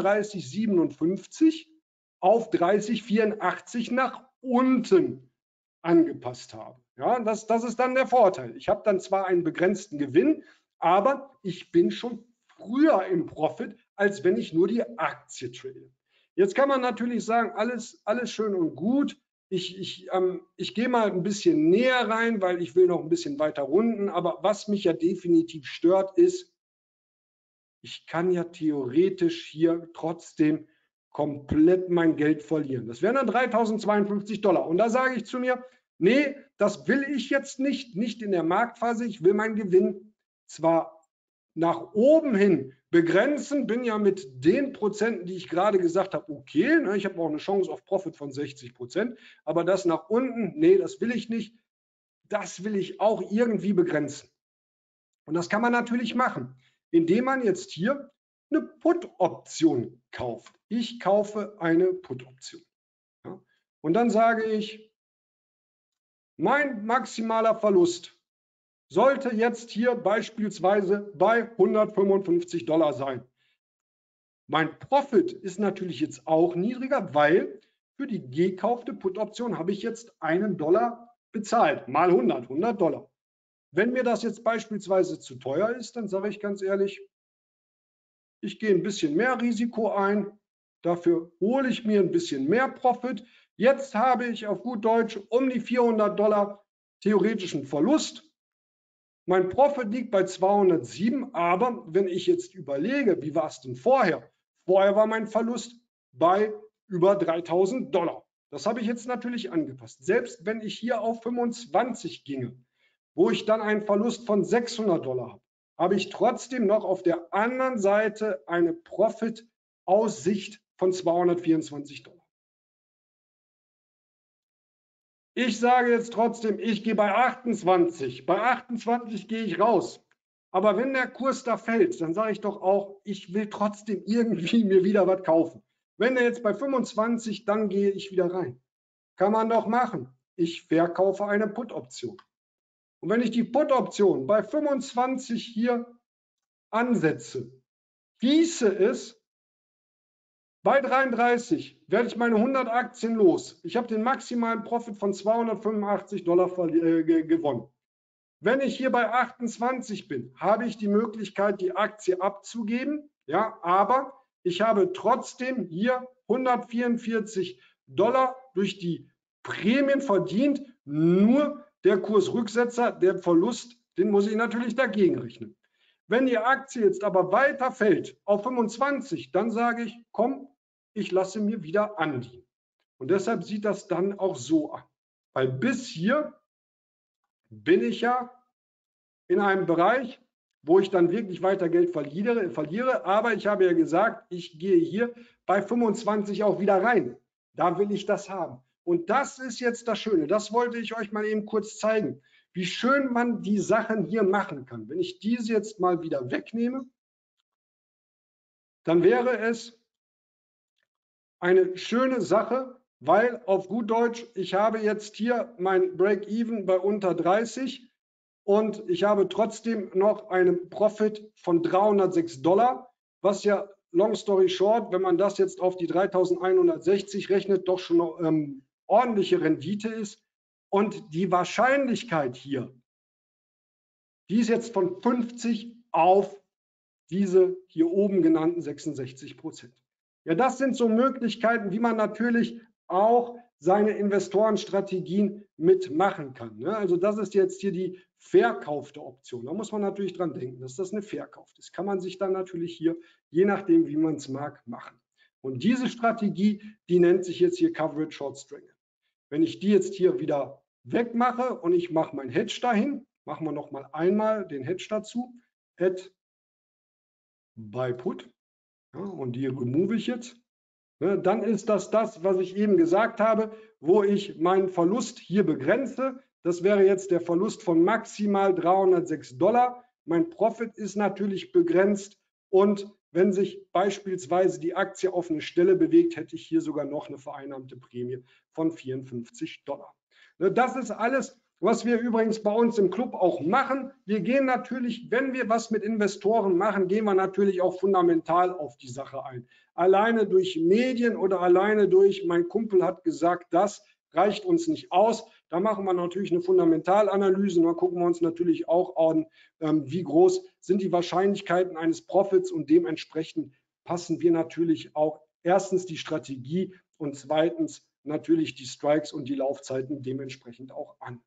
31,57 auf 30,84 nach unten angepasst habe. Ja, das ist dann der Vorteil. Ich habe dann zwar einen begrenzten Gewinn, aber ich bin schon früher im Profit, als wenn ich nur die Aktie trade. Jetzt kann man natürlich sagen, alles schön und gut. Ich gehe mal ein bisschen näher rein, weil ich will noch ein bisschen weiter runden. Aber was mich ja definitiv stört, ist, ich kann ja theoretisch hier trotzdem komplett mein Geld verlieren. Das wären dann $3.052. Und da sage ich zu mir, nee, das will ich jetzt nicht in der Marktphase. Ich will meinen Gewinn zwar nach oben hin begrenzen, bin ja mit den Prozenten, die ich gerade gesagt habe, okay. Ich habe auch eine Chance auf Profit von 60%, aber das nach unten, nee, das will ich nicht. Das will ich auch irgendwie begrenzen. Und das kann man natürlich machen, indem man jetzt hier eine Put-Option kauft. Ich kaufe eine Put-Option. Ja? Und dann sage ich, mein maximaler Verlust sollte jetzt hier beispielsweise bei $155 sein. Mein Profit ist natürlich jetzt auch niedriger, weil für die gekaufte Put-Option habe ich jetzt $1 bezahlt, mal $100. Wenn mir das jetzt beispielsweise zu teuer ist, dann sage ich ganz ehrlich, ich gehe ein bisschen mehr Risiko ein, dafür hole ich mir ein bisschen mehr Profit. Jetzt habe ich auf gut Deutsch um die $400 theoretischen Verlust. Mein Profit liegt bei 207, aber wenn ich jetzt überlege, wie war es denn vorher? Vorher war mein Verlust bei über $3.000. Das habe ich jetzt natürlich angepasst. Selbst wenn ich hier auf 25 ginge, wo ich dann einen Verlust von $600 habe, habe ich trotzdem noch auf der anderen Seite eine Profit-Aussicht von $224. Ich sage jetzt trotzdem, ich gehe bei 28. Bei 28 gehe ich raus. Aber wenn der Kurs da fällt, dann sage ich doch auch, ich will trotzdem irgendwie mir wieder was kaufen. Wenn der jetzt bei 25, dann gehe ich wieder rein. Kann man doch machen. Ich verkaufe eine Put-Option. Und wenn ich die Put-Option bei 25 hier ansetze, hieße es, bei 33 werde ich meine 100 Aktien los. Ich habe den maximalen Profit von $285 gewonnen. Wenn ich hier bei 28 bin, habe ich die Möglichkeit, die Aktie abzugeben. Ja, aber ich habe trotzdem hier $144 durch die Prämien verdient, Nur der Kursrücksetzer, der Verlust, den muss ich natürlich dagegen rechnen. Wenn die Aktie jetzt aber weiter fällt auf 25, dann sage ich, komm, ich lasse mir wieder andienen. Und deshalb sieht das dann auch so an. Weil bis hier bin ich ja in einem Bereich, wo ich dann wirklich weiter Geld verliere. Aber ich habe ja gesagt, ich gehe hier bei 25 auch wieder rein. Da will ich das haben. Und das ist jetzt das Schöne. Das wollte ich euch mal eben kurz zeigen, wie schön man die Sachen hier machen kann. Wenn ich diese jetzt mal wieder wegnehme, dann wäre es eine schöne Sache, weil auf gut Deutsch, ich habe jetzt hier mein Break-Even bei unter 30 und ich habe trotzdem noch einen Profit von $306, was ja, long story short, wenn man das jetzt auf die 3160 rechnet, doch schon eine ordentliche Rendite ist. Und die Wahrscheinlichkeit hier, die ist jetzt von 50 auf diese hier oben genannten 66%. Ja, das sind so Möglichkeiten, wie man natürlich auch seine Investorenstrategien mitmachen kann. Ne? Also das ist jetzt hier die verkaufte Option. Da muss man natürlich dran denken, dass das eine verkaufte ist. Kann man sich dann natürlich hier, je nachdem, wie man es mag, machen. Und diese Strategie, die nennt sich jetzt hier Coverage Short Strangle. Wenn ich die jetzt hier wieder wegmache und ich mache mein Hedge dahin, machen wir noch mal einmal den Hedge dazu, Add by Put, ja, und die remove ich jetzt. Dann ist das, was ich eben gesagt habe, wo ich meinen Verlust hier begrenze. Das wäre jetzt der Verlust von maximal $306. Mein Profit ist natürlich begrenzt und wenn sich beispielsweise die Aktie auf eine Stelle bewegt, hätte ich hier sogar noch eine vereinnahmte Prämie von $54. Das ist alles, was wir übrigens bei uns im Club auch machen. Wir gehen natürlich, wenn wir was mit Investoren machen, gehen wir natürlich auch fundamental auf die Sache ein. Alleine durch Medien oder alleine durch, mein Kumpel hat gesagt, das reicht uns nicht aus. Da machen wir natürlich eine Fundamentalanalyse und dann gucken wir uns natürlich auch an, wie groß sind die Wahrscheinlichkeiten eines Profits und dementsprechend passen wir natürlich auch erstens die Strategie und zweitens natürlich die Strikes und die Laufzeiten dementsprechend auch an.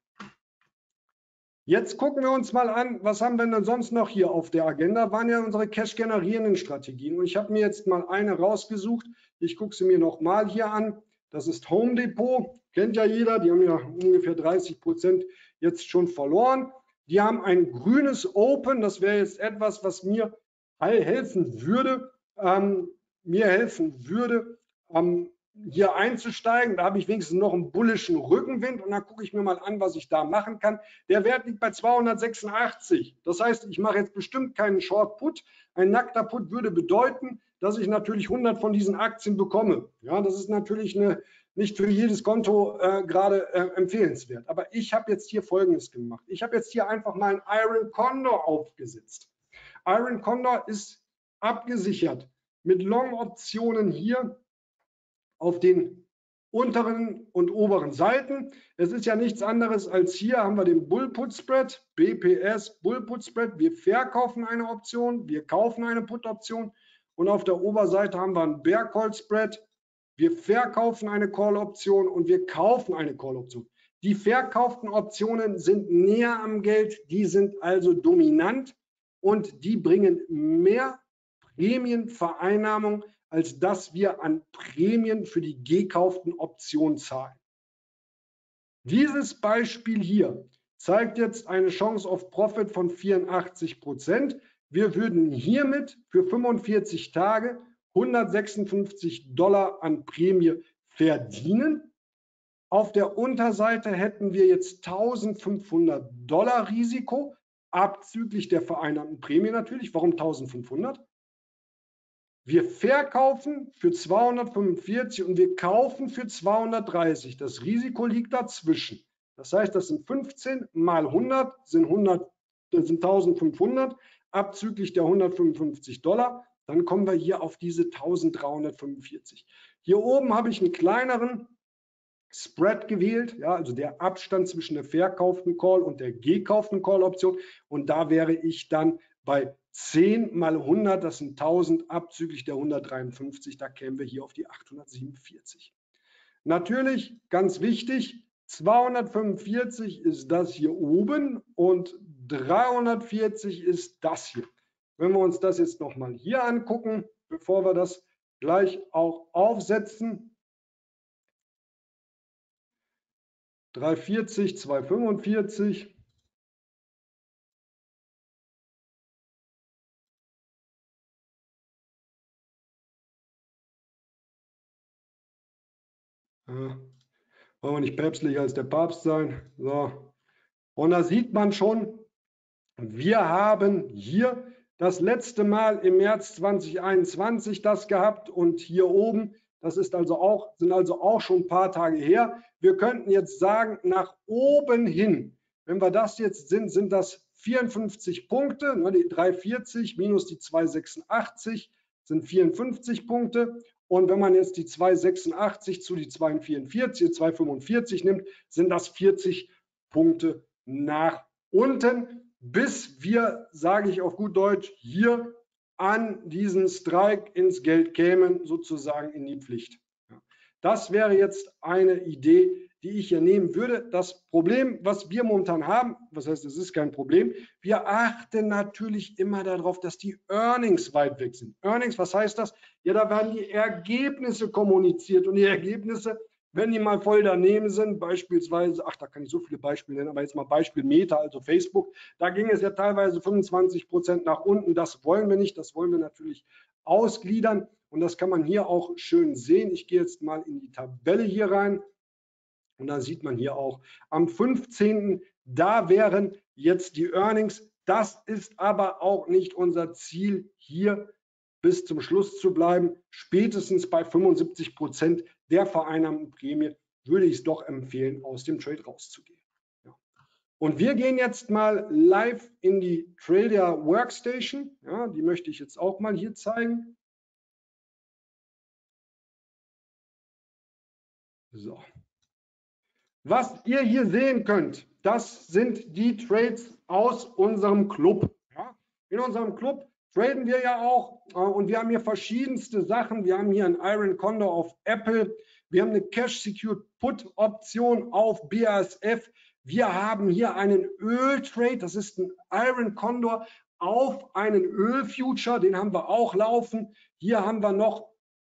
Jetzt gucken wir uns mal an, was haben wir denn sonst noch hier auf der Agenda? Waren ja unsere Cash-generierenden Strategien. Und ich habe mir jetzt mal eine rausgesucht. Ich gucke sie mir nochmal hier an. Das ist Home Depot. Kennt ja jeder. Die haben ja ungefähr 30% jetzt schon verloren. Die haben ein grünes Open. Das wäre jetzt etwas, was mir helfen würde, hier einzusteigen. Da habe ich wenigstens noch einen bullischen Rückenwind und dann gucke ich mir mal an, was ich da machen kann. Der Wert liegt bei 286. Das heißt, ich mache jetzt bestimmt keinen Short Put. Ein nackter Put würde bedeuten, dass ich natürlich 100 von diesen Aktien bekomme. Ja, das ist natürlich nicht für jedes Konto gerade empfehlenswert. Aber ich habe jetzt hier Folgendes gemacht. Ich habe jetzt hier einfach mal ein Iron Condor aufgesetzt. Iron Condor ist abgesichert mit Long-Optionen hier auf den unteren und oberen Seiten. Es ist ja nichts anderes als hier haben wir den Bull-Put Spread, BPS Bull-Put Spread. Wir verkaufen eine Option, wir kaufen eine Put-Option und auf der Oberseite haben wir einen Bear Call Spread. Wir verkaufen eine Call-Option und wir kaufen eine Call-Option. Die verkauften Optionen sind näher am Geld, die sind also dominant und die bringen mehr Prämienvereinnahmung, als dass wir an Prämien für die gekauften Optionen zahlen. Dieses Beispiel hier zeigt jetzt eine Chance auf Profit von 84%. Wir würden hiermit für 45 Tage $156 an Prämie verdienen. Auf der Unterseite hätten wir jetzt $1500 Risiko, abzüglich der vereinnahmten Prämie natürlich. Warum 1500? Wir verkaufen für 245 und wir kaufen für 230. Das Risiko liegt dazwischen. Das heißt, das sind 15 mal 100 sind 1500 abzüglich der $155. Dann kommen wir hier auf diese 1345. Hier oben habe ich einen kleineren Spread gewählt, ja, also der Abstand zwischen der verkauften Call und der gekauften Call-Option. Und da wäre ich dann bei 10 mal 100, das sind 1000 abzüglich der 153, da kämen wir hier auf die 847. Natürlich, ganz wichtig, 245 ist das hier oben und 340 ist das hier. Wenn wir uns das jetzt nochmal hier angucken, bevor wir das gleich auch aufsetzen, 340, 245. Ja, wollen wir nicht päpstlicher als der Papst sein. So. Und da sieht man schon, wir haben hier das letzte Mal im März 2021 das gehabt und hier oben, das ist also auch, sind also auch schon ein paar Tage her. Wir könnten jetzt sagen, nach oben hin, wenn wir das jetzt sind das 54 Punkte, die 340 minus die 286 sind 54 Punkte. Und wenn man jetzt die 286 zu die 245 nimmt, sind das 40 Punkte nach unten, bis wir, sage ich auf gut Deutsch, hier an diesen Strike ins Geld kämen, sozusagen in die Pflicht. Das wäre jetzt eine Idee, die ich hier nehmen würde. Das Problem, was wir momentan haben, was heißt, es ist kein Problem, wir achten natürlich immer darauf, dass die Earnings weit weg sind. Earnings, was heißt das? Ja, da werden die Ergebnisse kommuniziert und die Ergebnisse, wenn die mal voll daneben sind, beispielsweise, ach, da kann ich so viele Beispiele nennen, aber jetzt mal Beispiel Meta, also Facebook, da ging es ja teilweise 25% nach unten. Das wollen wir nicht, das wollen wir natürlich ausgliedern und das kann man hier auch schön sehen. Ich gehe jetzt mal in die Tabelle hier rein und da sieht man hier auch am 15. da wären jetzt die Earnings. Das ist aber auch nicht unser Ziel, hier bis zum Schluss zu bleiben. Spätestens bei 75% der vereinnahmten Prämie würde ich es doch empfehlen, aus dem Trade rauszugehen. Ja. Und wir gehen jetzt mal live in die Trader Workstation. Ja, die möchte ich jetzt auch mal hier zeigen. So. Was ihr hier sehen könnt, das sind die Trades aus unserem Club. Ja. In unserem Club traden wir ja auch und wir haben hier verschiedenste Sachen. Wir haben hier ein Iron Condor auf Apple. Wir haben eine Cash Secured Put Option auf BASF. Wir haben hier einen Öltrade. Das ist ein Iron Condor auf einen Ölfuture. Den haben wir auch laufen. Hier haben wir noch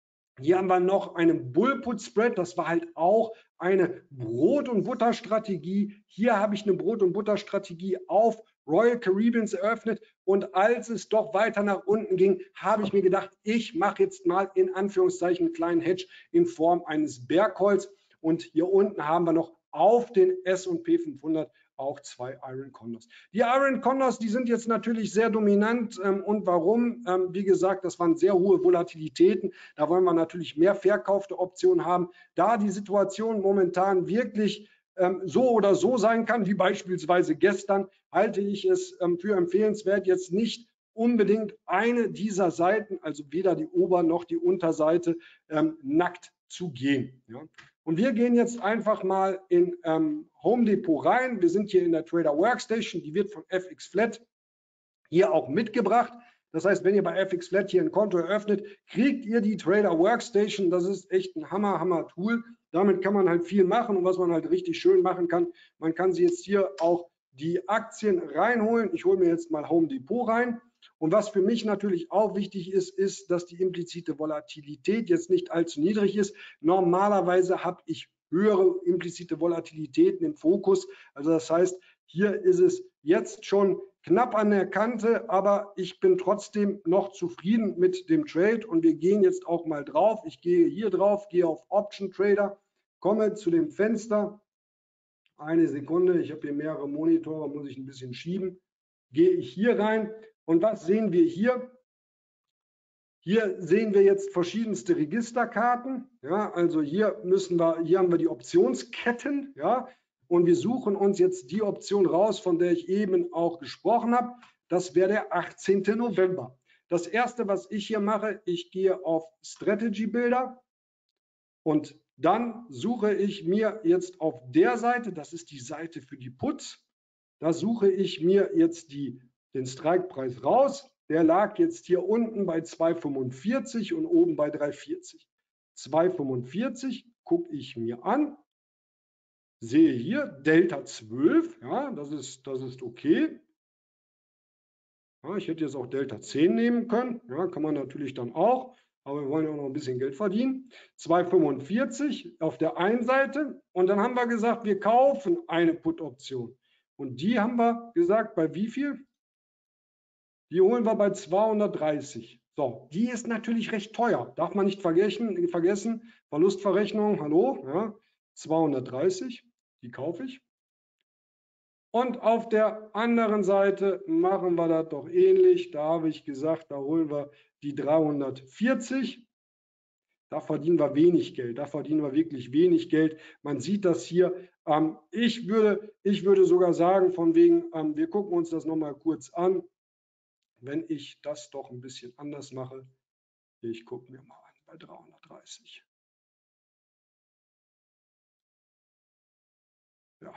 einen Bull-Put Spread, das war halt auch eine Brot- und Butter-Strategie. Hier habe ich eine Brot- und Butter-Strategie auf Royal Caribbeans eröffnet und als es doch weiter nach unten ging, habe ich mir gedacht, ich mache jetzt mal in Anführungszeichen einen kleinen Hedge in Form eines Bear Calls und hier unten haben wir noch auf den S&P 500 auch zwei Iron Condors. Die Iron Condors, die sind jetzt natürlich sehr dominant und warum? Wie gesagt, das waren sehr hohe Volatilitäten. Da wollen wir natürlich mehr verkaufte Optionen haben. Da die Situation momentan wirklich so oder so sein kann, wie beispielsweise gestern, halte ich es für empfehlenswert, jetzt nicht unbedingt eine dieser Seiten, also weder die Ober- noch die Unterseite, nackt zu gehen. Ja. Und wir gehen jetzt einfach mal in Home Depot rein. Wir sind hier in der Trader Workstation, die wird von FX Flat hier auch mitgebracht. Das heißt, wenn ihr bei FX Flat hier ein Konto eröffnet, kriegt ihr die Trader Workstation. Das ist echt ein Hammer Tool. Damit kann man halt viel machen und was man halt richtig schön machen kann, man kann sie jetzt hier auch die Aktien reinholen. Ich hole mir jetzt mal Home Depot rein. Und was für mich natürlich auch wichtig ist, ist, dass die implizite Volatilität jetzt nicht allzu niedrig ist. Normalerweise habe ich höhere implizite Volatilitäten im Fokus. Also das heißt, hier ist es jetzt schon knapp an der Kante, aber ich bin trotzdem noch zufrieden mit dem Trade und wir gehen jetzt auch mal drauf. Ich gehe hier drauf, gehe auf Option Trader, komme zu dem Fenster. Eine Sekunde, ich habe hier mehrere Monitore, muss ich ein bisschen schieben. Gehe ich hier rein und was sehen wir hier? Hier sehen wir jetzt verschiedenste Registerkarten. Ja, also hier haben wir die Optionsketten, ja, und wir suchen uns jetzt die Option raus, von der ich eben auch gesprochen habe. Das wäre der 18. November. Das erste, was ich hier mache, ich gehe auf Strategy Builder und dann suche ich mir jetzt auf der Seite, das ist die Seite für die Puts, da suche ich mir jetzt den Strikepreis raus. Der lag jetzt hier unten bei 2,45 und oben bei 3,40. 2,45 gucke ich mir an sehe hier Delta 12, ja, das ist okay. Ja, ich hätte jetzt auch Delta 10 nehmen können, ja, kann man natürlich dann auch, aber wir wollen ja auch noch ein bisschen Geld verdienen. 2,45 auf der einen Seite und dann haben wir gesagt, wir kaufen eine Put-Option und die haben wir gesagt, bei wie viel? Die holen wir bei 230. So, die ist natürlich recht teuer, darf man nicht vergessen. Verlustverrechnung, hallo, ja, 230, die kaufe ich. Und auf der anderen Seite machen wir das doch ähnlich. Da habe ich gesagt, da holen wir die 340. Da verdienen wir wenig Geld. Da verdienen wir wirklich wenig Geld. Man sieht das hier. Ich würde sogar sagen, von wegen, wir gucken uns das nochmal kurz an. Wenn ich das doch ein bisschen anders mache. Ich gucke mir mal an bei 330. Ja.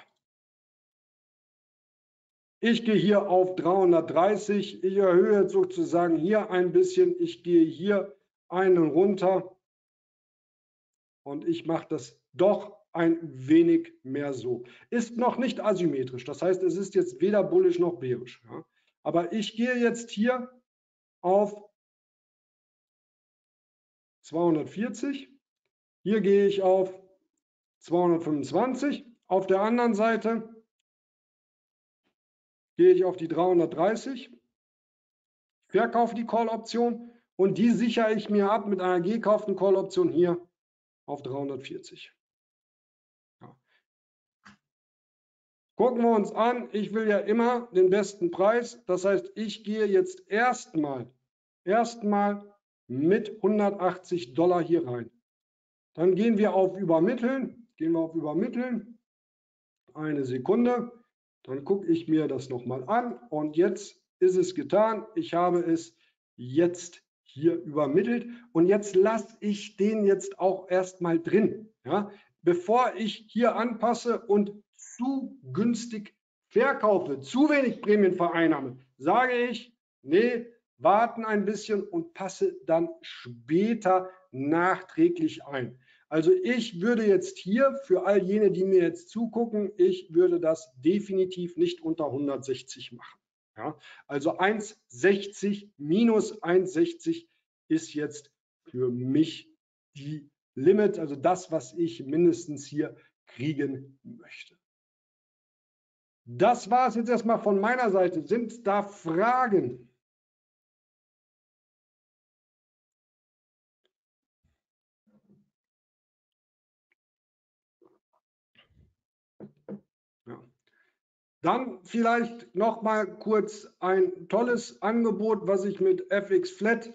Ich gehe hier auf 330. Ich erhöhe jetzt sozusagen hier ein bisschen. Ich gehe hier einen runter. Und ich mache das doch ein wenig mehr so. Ist noch nicht asymmetrisch. Das heißt, es ist jetzt weder bullisch noch bärisch. Ja. Aber ich gehe jetzt hier auf 240. Hier gehe ich auf 225. Auf der anderen Seite gehe ich auf die 330. Verkaufe die Call-Option und die sichere ich mir ab mit einer gekauften Call-Option hier auf 340. Ja. Gucken wir uns an, ich will ja immer den besten Preis. Das heißt, ich gehe jetzt erstmal mit 180 Dollar hier rein. Dann gehen wir auf Übermitteln. Eine Sekunde. Dann gucke ich mir das nochmal an. Und jetzt ist es getan. Ich habe es jetzt hier übermittelt. Und jetzt lasse ich den jetzt auch erstmal drin. Ja? Bevor ich hier anpasse und zu günstig verkaufe, zu wenig Prämien vereinnahme, sage ich, nee, warten ein bisschen und passe dann später nachträglich ein. Also ich würde jetzt hier, für all jene, die mir jetzt zugucken, ich würde das definitiv nicht unter 160 machen. Ja, also 1,60 minus 1,60 ist jetzt für mich die Limit, also das, was ich mindestens hier kriegen möchte. Das war es jetzt erstmal von meiner Seite. Sind da Fragen? Ja. Dann vielleicht noch mal kurz ein tolles Angebot, was ich mit FX Flat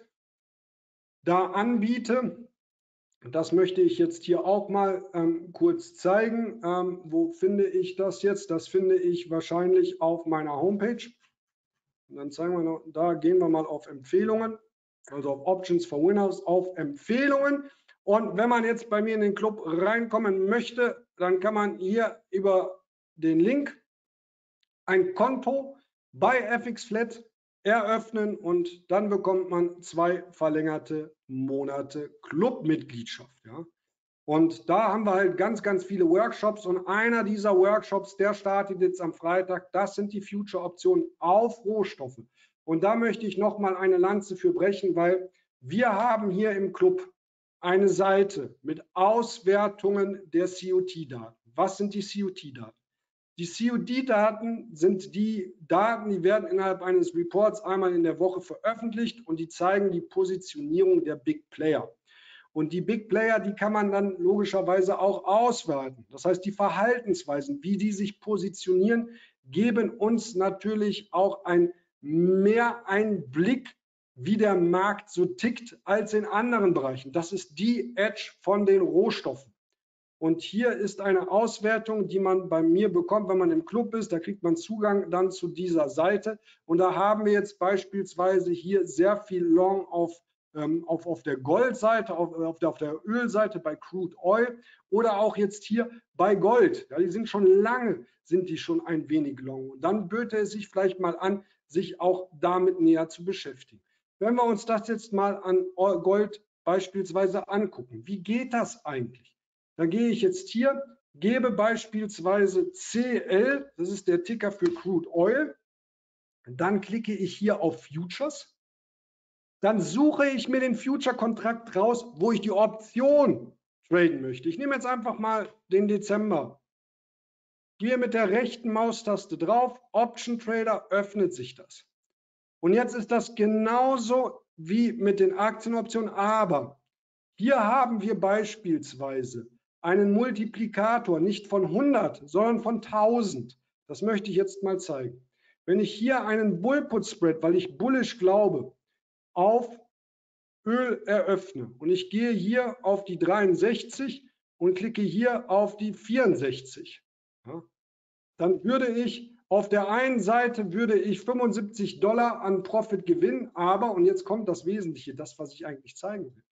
da anbiete. Das möchte ich jetzt hier auch mal kurz zeigen. Wo finde ich das jetzt? Das finde ich wahrscheinlich auf meiner Homepage. Und dann zeigen wir noch, da gehen wir mal auf Empfehlungen, also auf Options for Winners, auf Empfehlungen. Und wenn man jetzt bei mir in den Club reinkommen möchte, dann kann man hier über den Link ein Konto bei FX Flat eröffnen und dann bekommt man 2 verlängerte Monate Clubmitgliedschaft. Ja. Und da haben wir halt ganz, ganz viele Workshops und einer dieser Workshops, der startet jetzt am Freitag. Das sind die Future-Optionen auf Rohstoffe. Und da möchte ich nochmal eine Lanze für brechen, weil wir haben hier im Club eine Seite mit Auswertungen der COT-Daten. Was sind die COT-Daten? Die COD-Daten sind die Daten, die werden innerhalb eines Reports einmal in der Woche veröffentlicht und die zeigen die Positionierung der Big Player. Und die Big Player, die kann man dann logischerweise auch auswerten. Das heißt, die Verhaltensweisen, wie die sich positionieren, geben uns natürlich auch mehr Einblick, wie der Markt so tickt, als in anderen Bereichen. Das ist die Edge von den Rohstoffen. Und hier ist eine Auswertung, die man bei mir bekommt, wenn man im Club ist. Da kriegt man Zugang dann zu dieser Seite. Und da haben wir jetzt beispielsweise hier sehr viel Long auf der Goldseite, auf der Ölseite bei Crude Oil oder auch jetzt hier bei Gold. Ja, die sind schon lange, schon ein wenig long. Und dann böte es sich vielleicht mal an, sich auch damit näher zu beschäftigen. Wenn wir uns das jetzt mal an Gold beispielsweise angucken, wie geht das eigentlich? Da gehe ich jetzt hier gebe beispielsweise CL, das ist der Ticker für Crude Oil, dann klicke ich hier auf Futures, dann suche ich mir den Future-Kontrakt raus, wo ich die Option traden möchte. Ich nehme jetzt einfach mal den Dezember. Gehe mit der rechten Maustaste drauf, Option Trader, öffnet sich das. Und jetzt ist das genauso wie mit den Aktienoptionen, aber hier haben wir beispielsweise einen Multiplikator nicht von 100, sondern von 1000. Das möchte ich jetzt mal zeigen. Wenn ich hier einen Bull-Put-Spread, weil ich bullish glaube, auf Öl eröffne und ich gehe hier auf die 63 und klicke hier auf die 64, ja, dann würde ich auf der einen Seite würde ich $75 an Profit gewinnen, aber, und jetzt kommt das Wesentliche, das, was ich eigentlich zeigen will.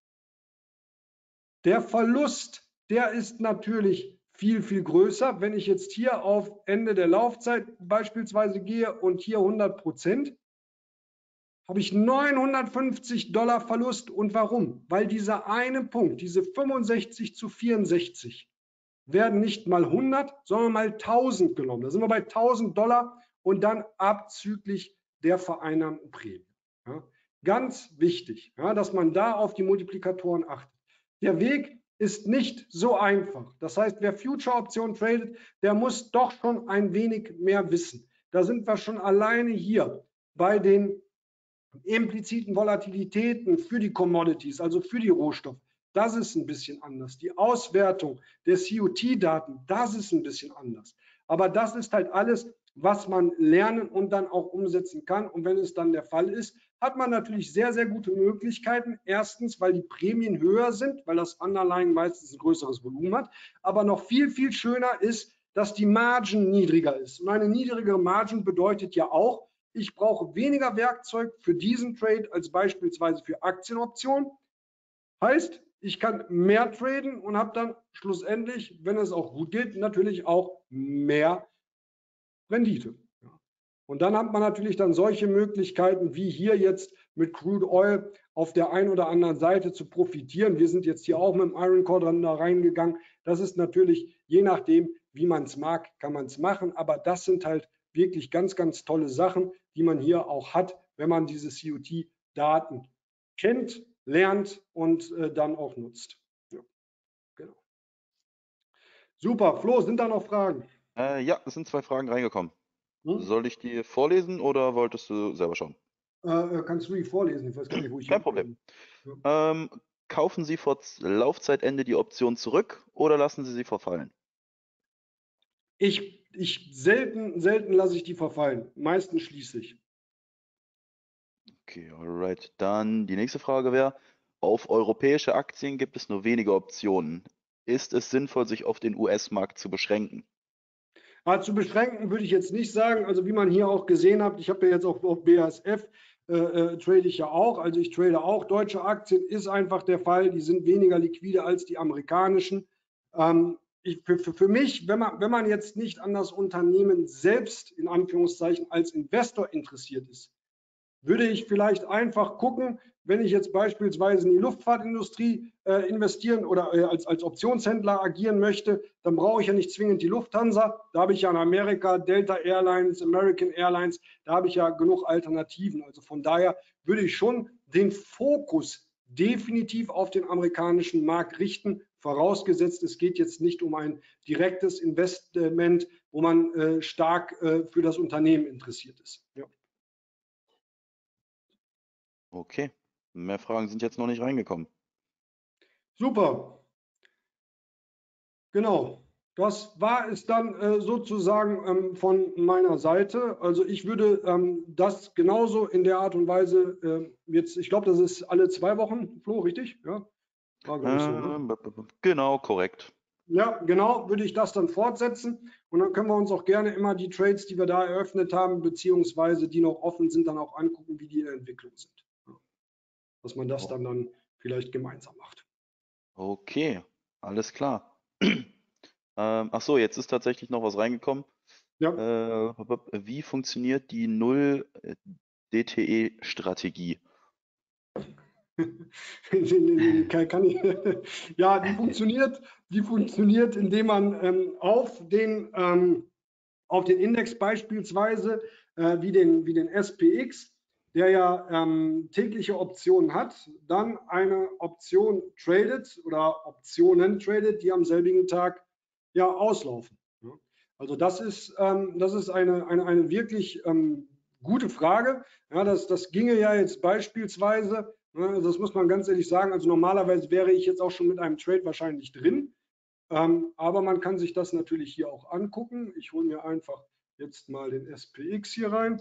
Der Verlust, der ist natürlich viel, viel größer. Wenn ich jetzt hier auf Ende der Laufzeit beispielsweise gehe und hier 100%, habe ich $950 Verlust. Und warum? Weil dieser eine Punkt, diese 65 zu 64, werden nicht mal 100, sondern mal 1000 genommen. Da sind wir bei $1000 und dann abzüglich der vereinnahmten Prämie. Ja, ganz wichtig, ja, dass man da auf die Multiplikatoren achtet. Der Weg ist nicht so einfach. Das heißt, wer Future-Optionen tradet, der muss doch schon ein wenig mehr wissen. Da sind wir schon alleine hier bei den impliziten Volatilitäten für die Commodities, also für die Rohstoffe. Das ist ein bisschen anders. Die Auswertung der COT-Daten, das ist ein bisschen anders. Aber das ist halt alles, was man lernen und dann auch umsetzen kann. Und wenn es dann der Fall ist, hat man natürlich sehr, sehr gute Möglichkeiten. Erstens, weil die Prämien höher sind, weil das Underlying meistens ein größeres Volumen hat. Aber noch viel, viel schöner ist, dass die Margin niedriger ist. Und eine niedrigere Margin bedeutet ja auch, ich brauche weniger Werkzeug für diesen Trade als beispielsweise für Aktienoptionen. Heißt, ich kann mehr traden und habe dann schlussendlich, wenn es auch gut geht, natürlich auch mehr Rendite. Und dann hat man natürlich dann solche Möglichkeiten wie hier jetzt mit Crude Oil auf der einen oder anderen Seite zu profitieren. Wir sind jetzt hier auch mit dem Iron Core dran da reingegangen. Das ist natürlich, je nachdem, wie man es mag, kann man es machen. Aber das sind halt wirklich ganz, ganz tolle Sachen, die man hier auch hat, wenn man diese COT-Daten kennt, lernt und dann auch nutzt. Ja, genau. Super, Flo, sind da noch Fragen? Ja, es sind 2 Fragen reingekommen. Hm? Soll ich die vorlesen oder wolltest du selber schauen? Kannst du die vorlesen? Ich weiß gar nicht, wo ich Kein Problem. Ja. Kaufen Sie vor Laufzeitende die Option zurück oder lassen Sie sie verfallen? Selten lasse ich die verfallen. Meistens schließe ich. Okay, alright. Dann die nächste Frage wäre, auf europäische Aktien gibt es nur wenige Optionen. Ist es sinnvoll, sich auf den US-Markt zu beschränken? Zu beschränken würde ich jetzt nicht sagen. Also wie man hier auch gesehen hat, ich habe ja jetzt auch auf BASF trade ich ja auch. Also ich trade auch deutsche Aktien, ist einfach der Fall. Die sind weniger liquide als die amerikanischen. Für mich, wenn man jetzt nicht an das Unternehmen selbst in Anführungszeichen als Investor interessiert ist, würde ich vielleicht einfach gucken, wenn ich jetzt beispielsweise in die Luftfahrtindustrie investieren oder als Optionshändler agieren möchte, dann brauche ich ja nicht zwingend die Lufthansa. Da habe ich ja in Amerika Delta Airlines, American Airlines, da habe ich ja genug Alternativen. Also von daher würde ich schon den Fokus definitiv auf den amerikanischen Markt richten, vorausgesetzt, es geht jetzt nicht um ein direktes Investment, wo man stark für das Unternehmen interessiert ist. Ja. Okay, mehr Fragen sind jetzt noch nicht reingekommen. Super, genau. Das war es dann sozusagen von meiner Seite. Also ich würde das genauso in der Art und Weise jetzt, ich glaube, das ist alle 2 Wochen, Flo, richtig? Ja, war glaube ich so. Ne? Genau, korrekt. Ja, genau, würde ich das dann fortsetzen. Und dann können wir uns auch gerne immer die Trades, die wir da eröffnet haben, beziehungsweise die noch offen sind, dann auch angucken, wie die in der Entwicklung sind. Ja. Dass man das dann vielleicht gemeinsam macht. Okay, alles klar. Ach so, jetzt ist tatsächlich noch was reingekommen. Ja. Wie funktioniert die Null-DTE-Strategie? Ja, die funktioniert, indem man auf den Index beispielsweise wie den SPX, der ja tägliche Optionen hat, dann eine Option tradet oder Optionen tradet, die am selbigen Tag ja auslaufen. Ja. Also das ist eine wirklich gute Frage. Ja, das ginge ja jetzt beispielsweise, ne, das muss man ganz ehrlich sagen, also normalerweise wäre ich jetzt auch schon mit einem Trade wahrscheinlich drin. Aber man kann sich das natürlich hier auch angucken. Ich hole mir einfach jetzt mal den SPX hier rein.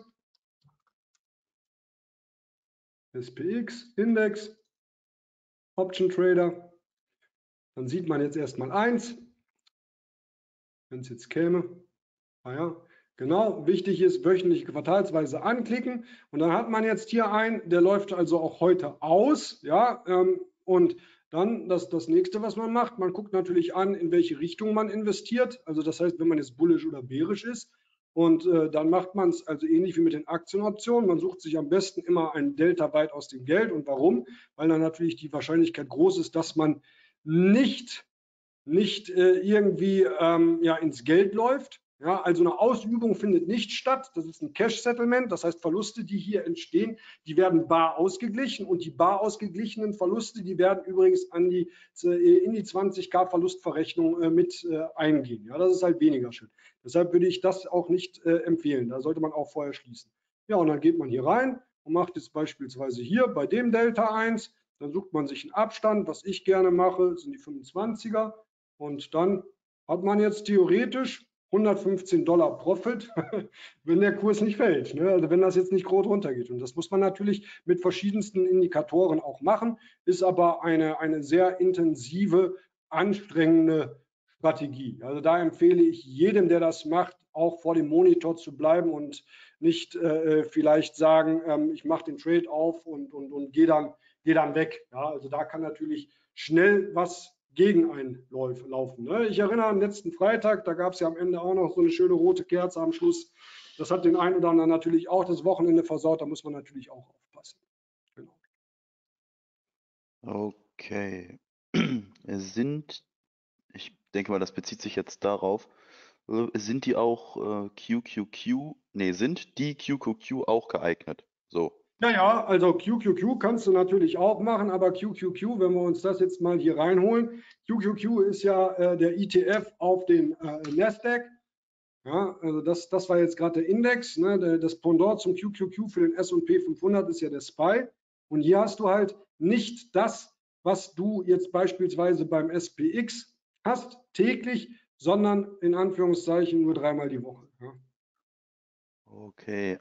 SPX, Index, Option Trader. Dann sieht man jetzt erstmal eins, wenn es jetzt käme. Ja, genau, wichtig ist, wöchentlich quartalsweise anklicken. Und dann hat man jetzt hier einen, der läuft also auch heute aus. Ja, und dann das nächste, was man macht, man guckt natürlich an, in welche Richtung man investiert. Also das heißt, wenn man jetzt bullisch oder bärisch ist. Und dann macht man es also ähnlich wie mit den Aktienoptionen. Man sucht sich am besten immer ein Delta weit aus dem Geld. Und warum? Weil dann natürlich die Wahrscheinlichkeit groß ist, dass man nicht irgendwie ja, ins Geld läuft. Ja, also eine Ausübung findet nicht statt. Das ist ein Cash-Settlement. Das heißt, Verluste, die hier entstehen, die werden bar ausgeglichen. Und die bar ausgeglichenen Verluste, die werden übrigens in die 20k Verlustverrechnung mit eingehen. Ja, das ist halt weniger schön. Deshalb würde ich das auch nicht empfehlen. Da sollte man auch vorher schließen. Ja, und dann geht man hier rein und macht jetzt beispielsweise hier bei dem Delta 1. Dann sucht man sich einen Abstand. Was ich gerne mache, sind die 25er. Und dann hat man jetzt theoretisch $115 Profit, wenn der Kurs nicht fällt, ne? Also wenn das jetzt nicht groß runtergeht. Und das muss man natürlich mit verschiedensten Indikatoren auch machen, ist aber eine sehr intensive, anstrengende Strategie. Also da empfehle ich jedem, der das macht, auch vor dem Monitor zu bleiben und nicht vielleicht sagen, ich mache den Trade auf und gehe dann weg. Ja, also da kann natürlich schnell was gegen einen laufen. Ne? Ich erinnere an den letzten Freitag, da gab es ja am Ende auch noch so eine schöne rote Kerze am Schluss. Das hat den einen oder anderen natürlich auch das Wochenende versaut, da muss man natürlich auch aufpassen. Genau. Okay. Ich denke mal, das bezieht sich jetzt darauf, sind die auch sind die QQQ auch geeignet? So. Ja, also QQQ kannst du natürlich auch machen, aber QQQ, wenn wir uns das jetzt mal hier reinholen, QQQ ist ja der ETF auf den Nasdaq. Ja, also das war jetzt gerade der Index. Ne? Das Pendant zum QQQ für den S&P 500 ist ja der SPY. Und hier hast du halt nicht das, was du jetzt beispielsweise beim SPX hast, täglich, sondern in Anführungszeichen nur dreimal die Woche. Ja. Okay,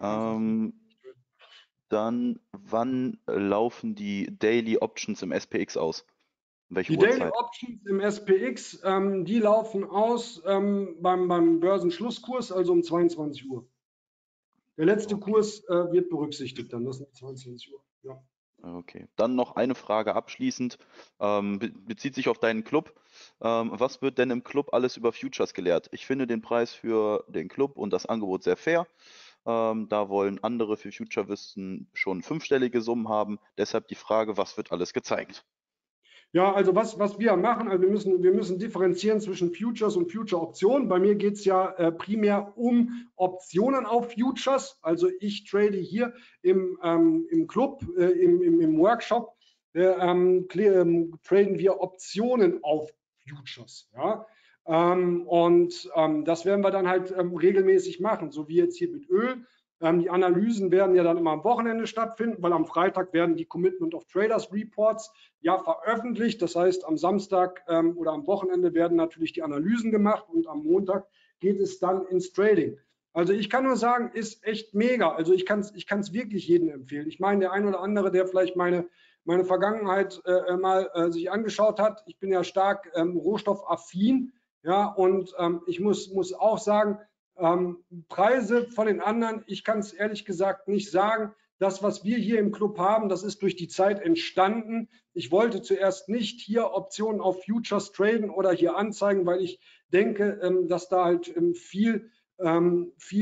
dann wann laufen die Daily Options im SPX aus? Welche Die Daily Uhrzeit? Options im SPX, die laufen aus beim Börsenschlusskurs, also um 22 Uhr. Der letzte Okay, Kurs wird berücksichtigt dann, das sind 22 Uhr. Ja. okay. Dann noch eine Frage abschließend, bezieht sich auf deinen Club. Was wird denn im Club alles über Futures gelehrt? Ich finde den Preis für den Club und das Angebot sehr fair. Da wollen andere für Future-Wissen schon fünfstellige Summen haben. Deshalb die Frage, was wird alles gezeigt? Ja, also was wir machen, also wir müssen differenzieren zwischen Futures und Future-Optionen. Bei mir geht es ja primär um Optionen auf Futures. Also ich trade hier im Club, im Workshop, traden wir Optionen auf Futures. Ja? Das werden wir dann halt regelmäßig machen, so wie jetzt hier mit Öl. Die Analysen werden ja dann immer am Wochenende stattfinden, weil am Freitag werden die Commitment of Traders Reports ja veröffentlicht. Das heißt, am Samstag oder am Wochenende werden natürlich die Analysen gemacht und am Montag geht es dann ins Trading. Also ich kann nur sagen, ist echt mega. Also ich kann es wirklich jedem empfehlen. Ich meine, der ein oder andere, der vielleicht meine Vergangenheit mal sich angeschaut hat, ich bin ja stark rohstoffaffin, ja, und ich muss auch sagen, Preise von den anderen, ich kann es ehrlich gesagt nicht sagen. Das, was wir hier im Club haben, das ist durch die Zeit entstanden. Ich wollte zuerst nicht hier Optionen auf Futures traden oder hier anzeigen, weil ich denke, dass da halt viel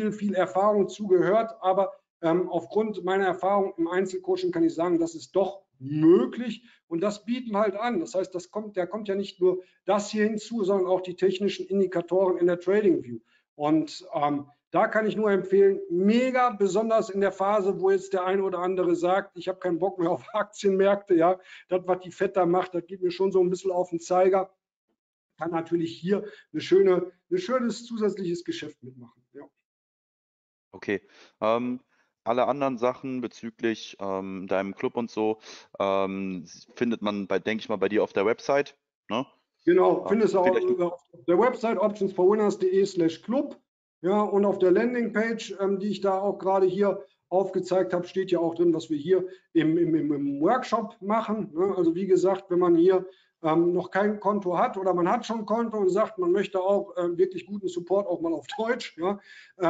Erfahrung zugehört. Aber aufgrund meiner Erfahrung im Einzelcoaching kann ich sagen, dass es doch möglich und das bieten wir halt an. Das heißt, da kommt ja nicht nur das hier hinzu, sondern auch die technischen Indikatoren in der TradingView. Und da kann ich nur empfehlen, mega, besonders in der Phase, wo jetzt der eine oder andere sagt, ich habe keinen Bock mehr auf Aktienmärkte, ja, das, was die FED da macht, das geht mir schon so ein bisschen auf den Zeiger, kann natürlich hier ein schönes zusätzliches Geschäft mitmachen. Ja. Okay. Alle anderen Sachen bezüglich deinem Club und so findet man denke ich mal, bei dir auf der Website, ne? Genau, findest du auch Vielleicht, auf der Website optionsforwinners.de/club. Ja, und auf der Landingpage, die ich da auch gerade hier aufgezeigt habe, steht ja auch drin, was wir hier im Workshop machen. Ne? Also wie gesagt, wenn man hier noch kein Konto hat oder man hat schon ein Konto und sagt, man möchte auch wirklich guten Support, auch mal auf Deutsch, ja,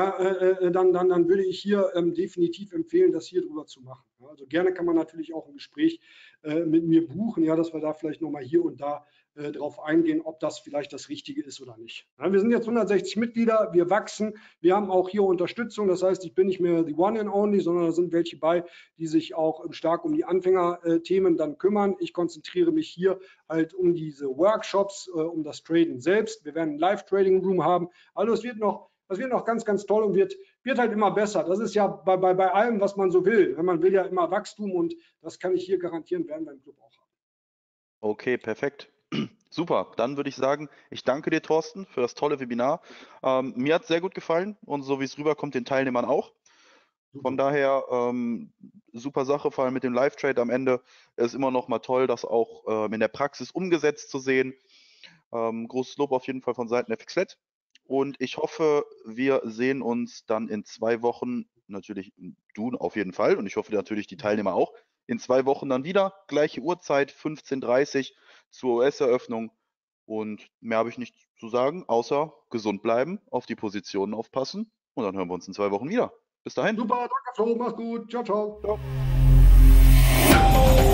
dann würde ich hier definitiv empfehlen, das hier drüber zu machen. Ja? Also gerne kann man natürlich auch ein Gespräch mit mir buchen, ja, dass wir da vielleicht nochmal hier und da darauf eingehen, ob das vielleicht das Richtige ist oder nicht. Ja, wir sind jetzt 160 Mitglieder, wir wachsen, wir haben auch hier Unterstützung, das heißt, ich bin nicht mehr the one and only, sondern da sind welche bei, die sich auch stark um die Anfängerthemen dann kümmern. Ich konzentriere mich hier halt um diese Workshops, um das Traden selbst. Wir werden einen Live-Trading-Room haben. Also es wird noch ganz, ganz toll und wird halt immer besser. Das ist ja bei allem, was man so will. Man will ja immer Wachstum und das kann ich hier garantieren, werden wir im Club auch haben. okay, perfekt. Super, dann würde ich sagen, ich danke dir, Thorsten, für das tolle Webinar. Mir hat es sehr gut gefallen und so wie es rüberkommt, den Teilnehmern auch. Von daher super Sache, vor allem mit dem Live-Trade am Ende. Ist immer noch mal toll, das auch in der Praxis umgesetzt zu sehen. Großes Lob auf jeden Fall von Seiten FXlet. Und ich hoffe, wir sehen uns dann in 2 Wochen, natürlich du auf jeden Fall und ich hoffe natürlich die Teilnehmer auch, in 2 Wochen dann wieder, gleiche Uhrzeit, 15:30 Uhr zur US-Eröffnung. Und mehr habe ich nicht zu sagen, außer gesund bleiben, auf die Positionen aufpassen und dann hören wir uns in 2 Wochen wieder. Bis dahin. Super, danke Flo, mach's gut. Ciao, ciao. Ciao.